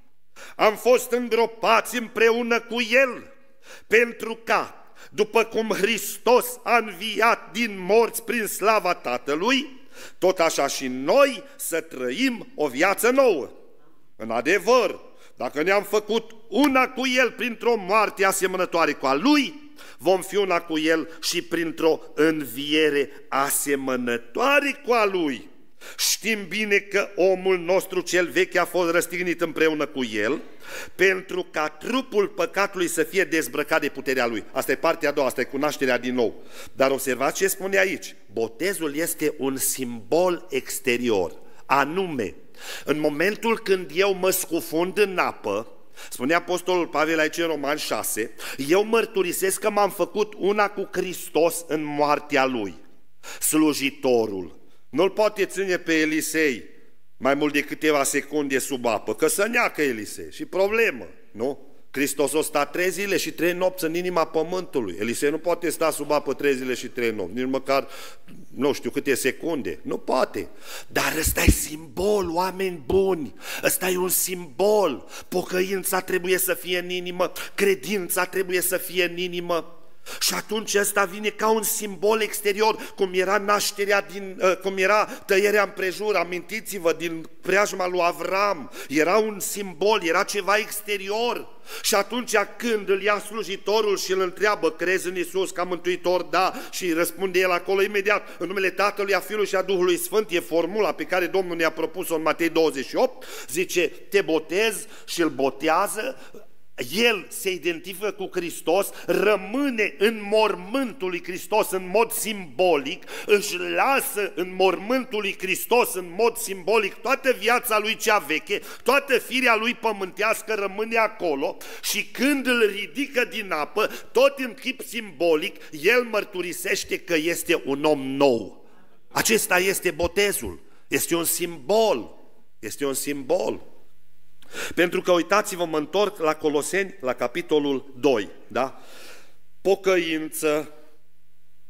am fost îngropați împreună cu El, pentru ca, după cum Hristos a înviat din morți prin slava Tatălui, tot așa și noi să trăim o viață nouă. În adevăr, dacă ne-am făcut una cu El printr-o moarte asemănătoare cu a Lui, vom fi una cu El și printr-o înviere asemănătoare cu a Lui. Știm bine că omul nostru cel vechi a fost răstignit împreună cu El, pentru ca trupul păcatului să fie dezbrăcat de puterea lui. Asta e partea a doua, asta e cunoașterea din nou. Dar observați ce spune aici. Botezul este un simbol exterior, anume, în momentul când eu mă scufund în apă, spune Apostolul Pavel aici în Romani 6, eu mărturisesc că m-am făcut una cu Hristos în moartea Lui. Slujitorul nu-l poate ține pe Elisei mai mult de câteva secunde sub apă, că să neacă Elisei. Și problemă, nu? Hristos o sta 3 zile și 3 nopți în inima pământului. Elisei nu poate sta sub apă 3 zile și 3 nopți, nici măcar, nu știu câte secunde. Nu poate. Dar ăsta e simbol, oameni buni. Ăsta e un simbol. Pocăința trebuie să fie în inimă, credința trebuie să fie în inimă. Și atunci ăsta vine ca un simbol exterior, cum era nașterea cum era tăierea împrejur, amintiți-vă, din preajma lui Avram, era un simbol, era ceva exterior. Și atunci când îl ia slujitorul și îl întreabă, crezi în Iisus ca mântuitor? Da, și răspunde el acolo imediat, în numele Tatălui, a Fiului și a Duhului Sfânt, e formula pe care Domnul ne-a propus-o în Matei 28, zice, te botezi și îl botează. El se identifică cu Hristos, rămâne în mormântul lui Hristos în mod simbolic, își lasă în mormântul lui Hristos în mod simbolic toată viața lui cea veche, toată firea lui pământească rămâne acolo și când îl ridică din apă, tot în chip simbolic, el mărturisește că este un om nou. Acesta este botezul, este un simbol, este un simbol. Pentru că, uitați-vă, mă întorc la Coloseni, la capitolul 2, da? Pocăință,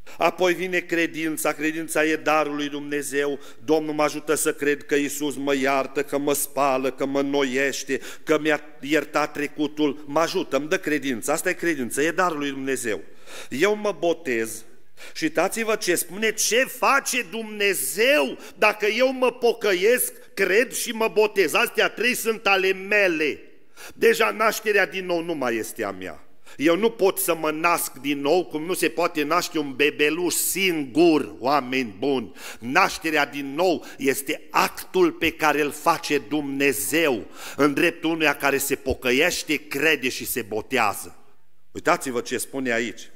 Apoi vine credința, credința e darul lui Dumnezeu. Domnul mă ajută să cred că Iisus mă iartă, că mă spală, că mă înnoiește, că mi-a iertat trecutul. Mă ajută, îmi dă credință. Asta e credință, e darul lui Dumnezeu. Eu mă botez și uitați-vă ce spune, ce face Dumnezeu dacă eu mă pocăiesc, cred și mă botez. Astea trei sunt ale mele. Deja nașterea din nou nu mai este a mea. Eu nu pot să mă nasc din nou, cum nu se poate naște un bebeluș singur, oameni buni. Nașterea din nou este actul pe care îl face Dumnezeu în dreptul unuia care se pocăiește, crede și se botează. Uitați-vă ce spune aici.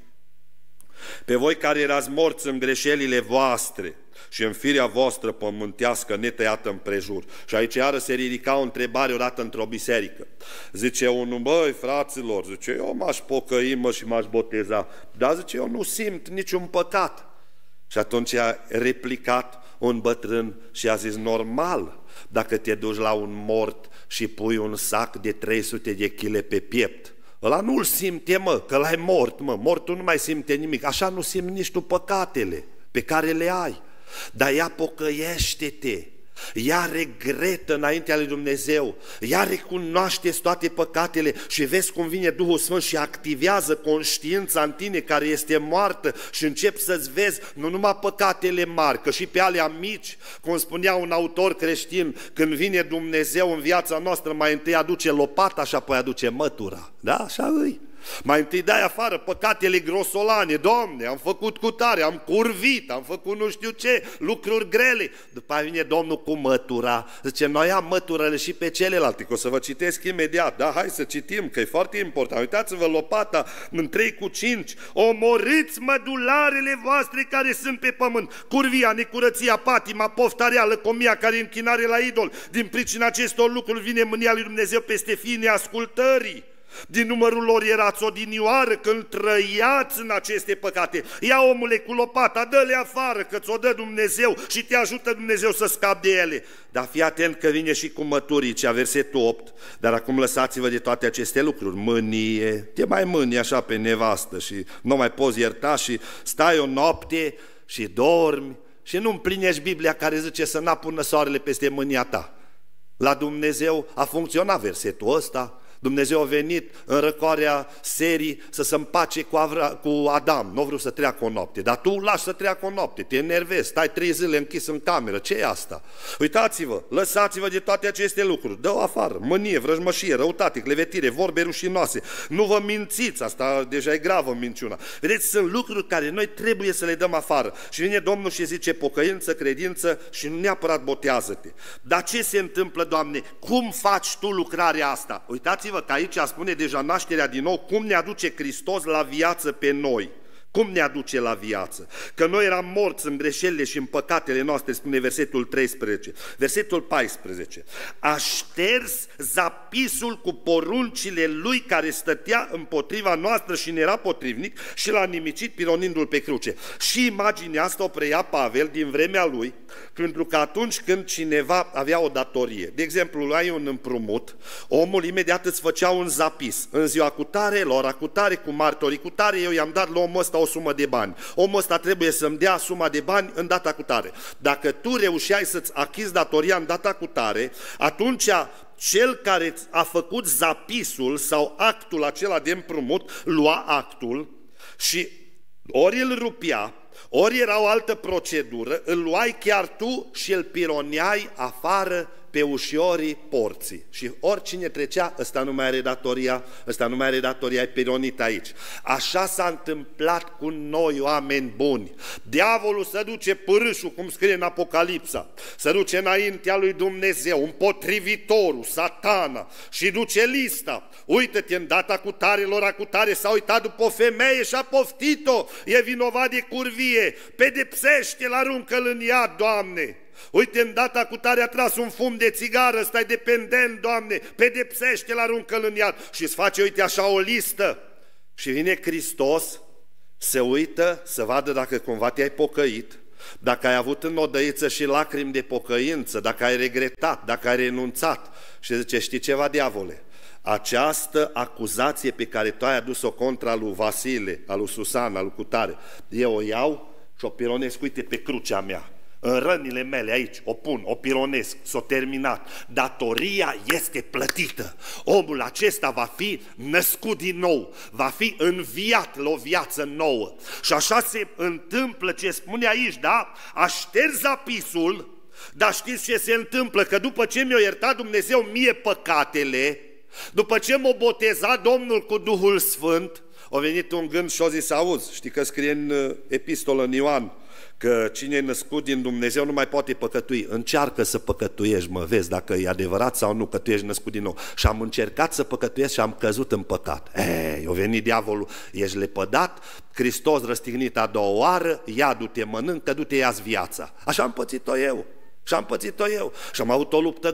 Pe voi care erați morți în greșelile voastre și în firea voastră pământească netăiată împrejur. Și aici iară se ridica o întrebare odată într-o biserică. Zice unul, băi fraților, zice, eu m-aș pocăi și m-aș boteza, dar zice, eu nu simt niciun păcat. Și atunci a replicat un bătrân și a zis, normal, dacă te duci la un mort și pui un sac de 300 de kg pe piept, ăla nu-l simte, mă, că ăla e mort, mă, mortul nu mai simte nimic, așa nu simți nici tu păcatele pe care le ai. Dar ea pocăiește-te, ea regretă înaintea lui Dumnezeu, ea recunoaște toate păcatele și vezi cum vine Duhul Sfânt și activează conștiința în tine care este moartă și începi să-ți vezi nu numai păcatele mari, că și pe alea mici, cum spunea un autor creștin, când vine Dumnezeu în viața noastră, mai întâi aduce lopata și apoi aduce mătura, da? Așa îi. Mai întâi dai afară păcatele grosolane, Doamne, am făcut cutare, am curvit, am făcut nu știu ce, lucruri grele. După aia vine Domnul cu mătura, zice, noi am măturăle și pe celelalte, că o să vă citesc imediat, da, hai să citim, că e foarte important. Uitați-vă lopata în 3:5, omorâți mădularele voastre care sunt pe pământ, curvia, necurăția, patima, poftarea, lăcomia care e închinare la idol. Din pricina acestor lucruri vine mânia lui Dumnezeu peste fiii neascultării. Din numărul lor erați odinioară când trăiați în aceste păcate. Ia, omule, cu lopata, dă-le afară, că ți-o dă Dumnezeu și te ajută Dumnezeu să scapi de ele. Dar fii atent că vine și cu măturicea, versetul 8. Dar acum lăsați-vă de toate aceste lucruri. Mânie, te mai mâni așa pe nevastă și nu mai poți ierta și stai o noapte și dormi și nu împlinești Biblia care zice să n-apună soarele peste mânia ta. La Dumnezeu a funcționat versetul ăsta. Dumnezeu a venit în răcoarea serii să se împace cu Adam, nu vreau să treacă o noapte, dar tu lași să treacă o noapte, te enervezi, stai 3 zile închis în cameră, ce e asta? Uitați-vă, lăsați-vă de toate aceste lucruri, dă-o afară, mânie, vrăjmășie, răutate, clevetire, vorbe rușinoase, nu vă mințiți, asta deja e gravă minciuna. Vedeți, sunt lucruri care noi trebuie să le dăm afară și vine Domnul și zice pocăință, credință și nu neapărat botează-te. Dar ce se întâmplă, Doamne? Cum faci tu lucrarea asta? Uitați-vă că aici spune deja nașterea din nou, cum ne aduce Hristos la viață pe noi. Cum ne aduce la viață? Că noi eram morți în greșelile și în păcatele noastre, spune versetul 13. Versetul 14. A șters zapisul cu poruncile lui care stătea împotriva noastră și ne era potrivnic și l-a nimicit pironindu-l pe cruce. Și imaginea asta o preia Pavel din vremea lui, pentru că atunci când cineva avea o datorie, de exemplu, luai un împrumut, omul imediat îți făcea un zapis. În ziua cu tare, la ora cu tare, cu martorii cu tare, eu i-am dat la omul ăsta o sumă de bani. Omul ăsta trebuie să-mi dea suma de bani în data cu tare. Dacă tu reușeai să-ți achizi datoria în data cu tare, atunci cel care a făcut zapisul sau actul acela de împrumut, lua actul și ori îl rupea, ori era o altă procedură, îl luai chiar tu și îl pironeai afară pe ușorii porții. Și oricine trecea, ăsta nu mai are datoria, ăsta nu mai are datoria, e pironit aici. Așa s-a întâmplat cu noi, oameni buni. Diavolul se duce pârâșul, cum scrie în Apocalipsa, se duce înaintea lui Dumnezeu, împotrivitorul, Satana, și duce lista. Uită-te, în data cu tare, lora cu tare, s-a uitat după o femeie și a poftit-o, e vinovat de curvie, pedepsește-l, aruncă-l în iad, Doamne. Uite, în data cu tare a tras un fum de țigară, stai dependent, Doamne, pedepsește-l, aruncă-l în iad. Și îți face, uite, așa o listă. Și vine Hristos, se uită să vadă dacă cumva te-ai pocăit, dacă ai avut în odăiță și lacrimi de pocăință, dacă ai regretat, dacă ai renunțat. Și zice, știi ceva, diavole? această acuzație pe care tu ai adus-o contra lui Vasile, a lui Susana, a lui Cutare, eu o iau și o pironesc, uite, pe crucea mea. În rănile mele aici, o pun, o pironesc, s-o terminat. Datoria este plătită. Omul acesta va fi născut din nou, va fi înviat la o viață nouă. Și așa se întâmplă ce spune aici, da? A șters zapisul, dar știți ce se întâmplă? Că după ce mi-a iertat Dumnezeu mie păcatele, după ce m-a botezat Domnul cu Duhul Sfânt, a venit un gând și a zis, auzi, știi că scrie în epistolă în Ioan, că cine e născut din Dumnezeu nu mai poate păcătui. Încearcă să păcătuiești, mă, vezi dacă e adevărat sau nu că tu ești născut din nou. Și am încercat să păcătuiesc și am căzut în păcat. A venit diavolul, ești lepădat, Hristos răstignit a doua oară, ia du-te, mănâncă, du-te, ia-ți viața. Așa am pățit-o eu. Și am pățit-o eu. Și am avut o luptă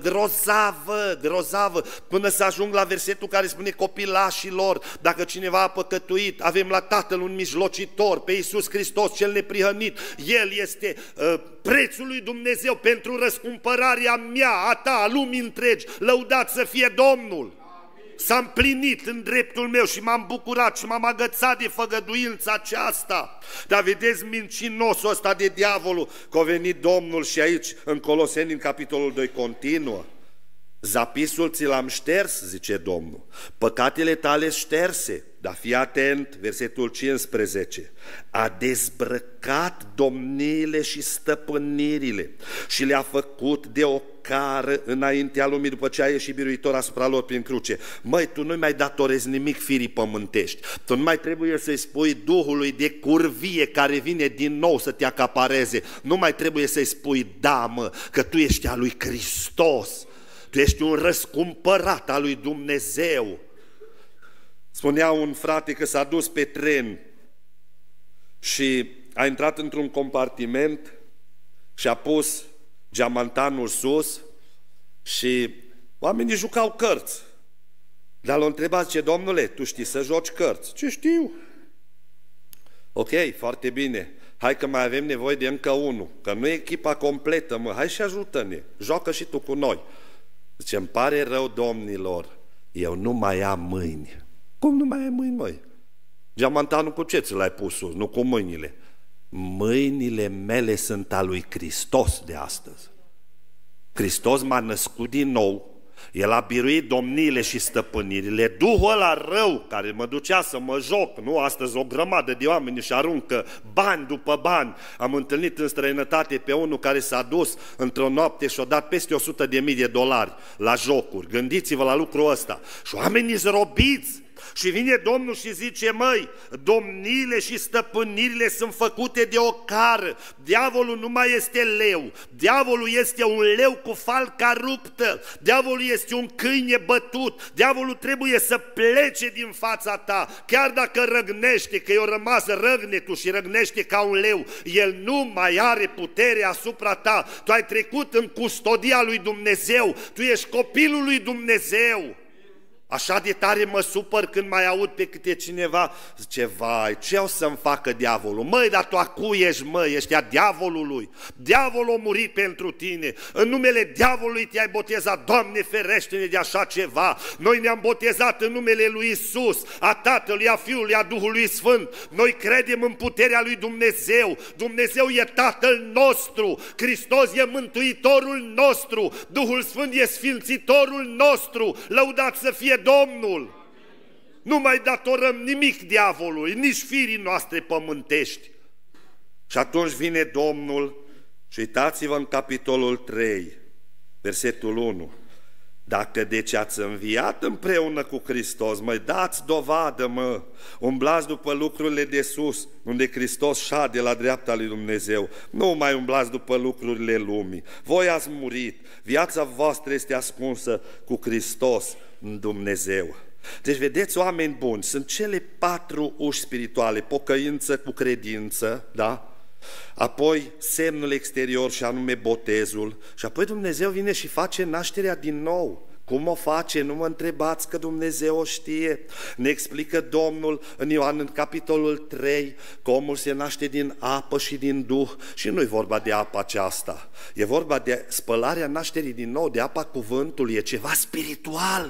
grozavă, până să ajung la versetul care spune copilașilor, dacă cineva a păcătuit, avem la Tatăl un mijlocitor, pe Iisus Hristos cel neprihănit. El este prețul lui Dumnezeu pentru răscumpărarea mea, a ta, a lumii întregi. Lăudat să fie Domnul! S-a împlinit în dreptul meu și m-am bucurat și m-am agățat de făgăduința aceasta. Dar vedeți mincinosul ăsta de diavolul, că a venit Domnul și aici în Coloseni, în capitolul 2, continuă. Zapisul ți l-am șters, zice Domnul, păcatele tale șterse, dar fii atent, versetul 15, a dezbrăcat domniile și stăpânirile și le-a făcut de o cară înaintea lumii după ce a ieșit biruitor asupra lor prin cruce. Măi, tu nu mai datorezi nimic firii pământești, tu nu mai trebuie să-i spui Duhului de curvie care vine din nou să te acapareze, nu mai trebuie să-i spui da, mă, că tu ești a lui Hristos. Tu ești un răscumpărat al lui Dumnezeu. Spunea un frate că s-a dus pe tren și a intrat într-un compartiment și a pus geamantanul sus și oamenii jucau cărți. Dar l-a întrebat, zice, domnule, tu știi să joci cărți? Ce știu? Ok, foarte bine. Hai că mai avem nevoie de încă unul, că nu e echipa completă, mă. Hai și ajută-ne, joacă și tu cu noi. Zice, îmi pare rău, domnilor, eu nu mai am mâini. Cum nu mai ai mâini, măi? Geamantanul cu ce ți l-ai pus sus, nu cu mâinile? Mâinile mele sunt a lui Hristos de astăzi. Hristos m-a născut din nou, El a biruit domniile și stăpânirile, Duhul ăla rău care mă ducea să mă joc, nu? Astăzi o grămadă de oameni își aruncă bani după bani. Am întâlnit în străinătate pe unul care s-a dus într-o noapte și a dat peste $100.000 la jocuri. Gândiți-vă la lucrul ăsta. Și oamenii zrobiți. Și vine Domnul și zice, măi, domniile și stăpânirile sunt făcute de o cară. Diavolul nu mai este leu. Diavolul este un leu cu falca ruptă. Diavolul este un câine bătut. Diavolul trebuie să plece din fața ta. Chiar dacă răgnește, că i-a rămas răgnetul și răgnește ca un leu, el nu mai are putere asupra ta. Tu ai trecut în custodia lui Dumnezeu. Tu ești copilul lui Dumnezeu. Așa de tare mă supăr când mai aud pe câte cineva, zice, vai, ce o să-mi facă diavolul? Măi, dar tu acu ești, măi, ești a diavolului. Diavolul a murit pentru tine. În numele diavolului te-ai botezat. Doamne, ferește-ne de așa ceva. Noi ne-am botezat în numele lui Isus, a Tatălui, a Fiului, a Duhului Sfânt. Noi credem în puterea lui Dumnezeu. Dumnezeu e Tatăl nostru. Hristos e Mântuitorul nostru. Duhul Sfânt e Sfințitorul nostru. Lăudat să fie Domnul! Nu mai datorăm nimic diavolului, nici firii noastre pământești. Și atunci vine Domnul și uitați-vă în capitolul 3, versetul 1. Dacă deci ați înviat împreună cu Hristos, mă dați dovadă, mă, umblați după lucrurile de sus, unde Hristos șade la dreapta lui Dumnezeu, nu mai umblați după lucrurile lumii. Voi ați murit, viața voastră este ascunsă cu Hristos în Dumnezeu. Deci vedeți, oameni buni, sunt cele 4 uși spirituale: pocăință cu credință, da? Apoi semnul exterior și anume botezul, și apoi Dumnezeu vine și face nașterea din nou. Cum o face? Nu mă întrebați, că Dumnezeu o știe. Ne explică Domnul în Ioan, în capitolul 3, că omul se naște din apă și din Duh. Și nu e vorba de apa aceasta, e vorba de spălarea nașterii din nou, de apa cuvântului, e ceva spiritual.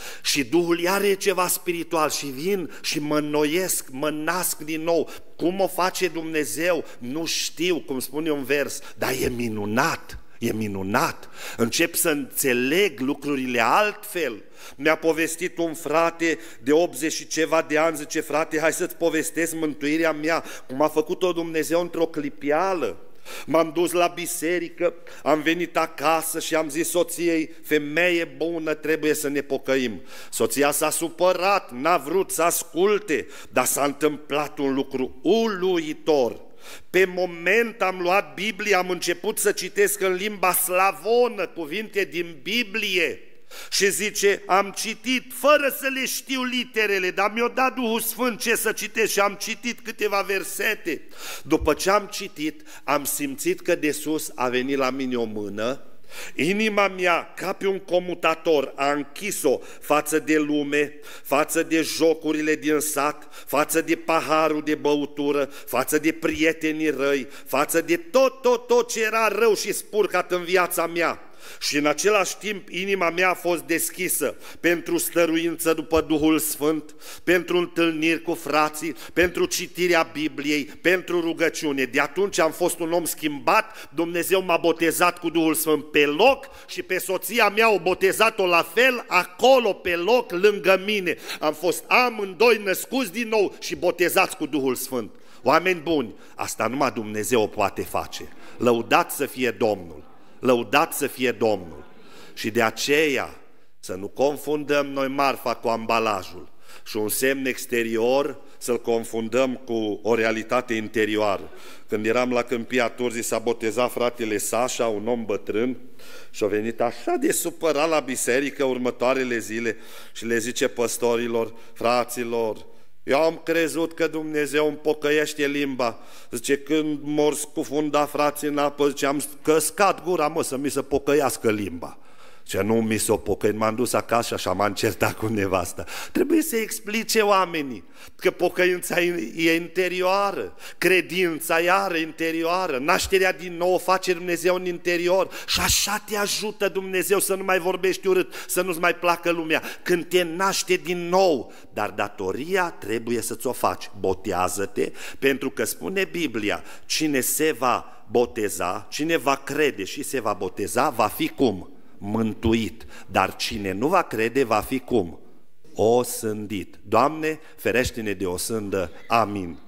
Și Duhul iar e ceva spiritual și vin și mă înnoiesc, mă nasc din nou. Cum o face Dumnezeu? Nu știu, cum spune un vers, dar e minunat. E minunat, încep să înțeleg lucrurile altfel. Mi-a povestit un frate de 80 și ceva de ani, zice, frate, hai să-ți povestesc mântuirea mea, cum a făcut-o Dumnezeu într-o clipială. M-am dus la biserică, am venit acasă și am zis soției, femeie bună, trebuie să ne pocăim. Soția s-a supărat, n-a vrut să asculte, dar s-a întâmplat un lucru uluitor. Pe moment am luat Biblia, am început să citesc în limba slavonă cuvinte din Biblie și zice, am citit fără să le știu literele, dar mi-a dat Duhul Sfânt ce să citesc și am citit câteva versete. După ce am citit, am simțit că de sus a venit la mine o mână. Inima mea, ca pe un comutator, a închis-o față de lume, față de jocurile din sat, față de paharul de băutură, față de prietenii răi, față de tot ce era rău și spurcat în viața mea. Și în același timp inima mea a fost deschisă pentru stăruință după Duhul Sfânt, pentru întâlniri cu frații, pentru citirea Bibliei, pentru rugăciune. De atunci am fost un om schimbat, Dumnezeu m-a botezat cu Duhul Sfânt pe loc și pe soția mea o botezat-o la fel, acolo pe loc, lângă mine. Am fost amândoi născuți din nou și botezați cu Duhul Sfânt. Oameni buni, asta numai Dumnezeu o poate face. Lăudat să fie Domnul! Lăudat să fie Domnul! Și de aceea să nu confundăm noi marfa cu ambalajul și un semn exterior să-l confundăm cu o realitate interioară. Când eram la Câmpia Turzii s-a botezat fratele Sașa, un om bătrân, și a venit așa de supărat la biserică următoarele zile și le zice păstorilor, fraților, eu am crezut că Dumnezeu îmi pocăiește limba. Zice, când m-or scufunda frații în apă, zice, am căscat gura, mă, să mi se pocăiască limba. Și nu mi s-o pocăit, m-am dus acasă și așa m-am certat cu nevasta. Trebuie să explice oamenii că pocăința e interioară, credința iară interioară, nașterea din nou o face Dumnezeu în interior și așa te ajută Dumnezeu să nu mai vorbești urât, să nu-ți mai placă lumea, când te naște din nou. Dar datoria trebuie să ți-o faci, botează-te, pentru că spune Biblia, cine se va boteza, cine va crede și se va boteza, va fi cum? Mântuit, dar cine nu va crede va fi cum? Osândit. Doamne, ferește-ne de osândă. Amin.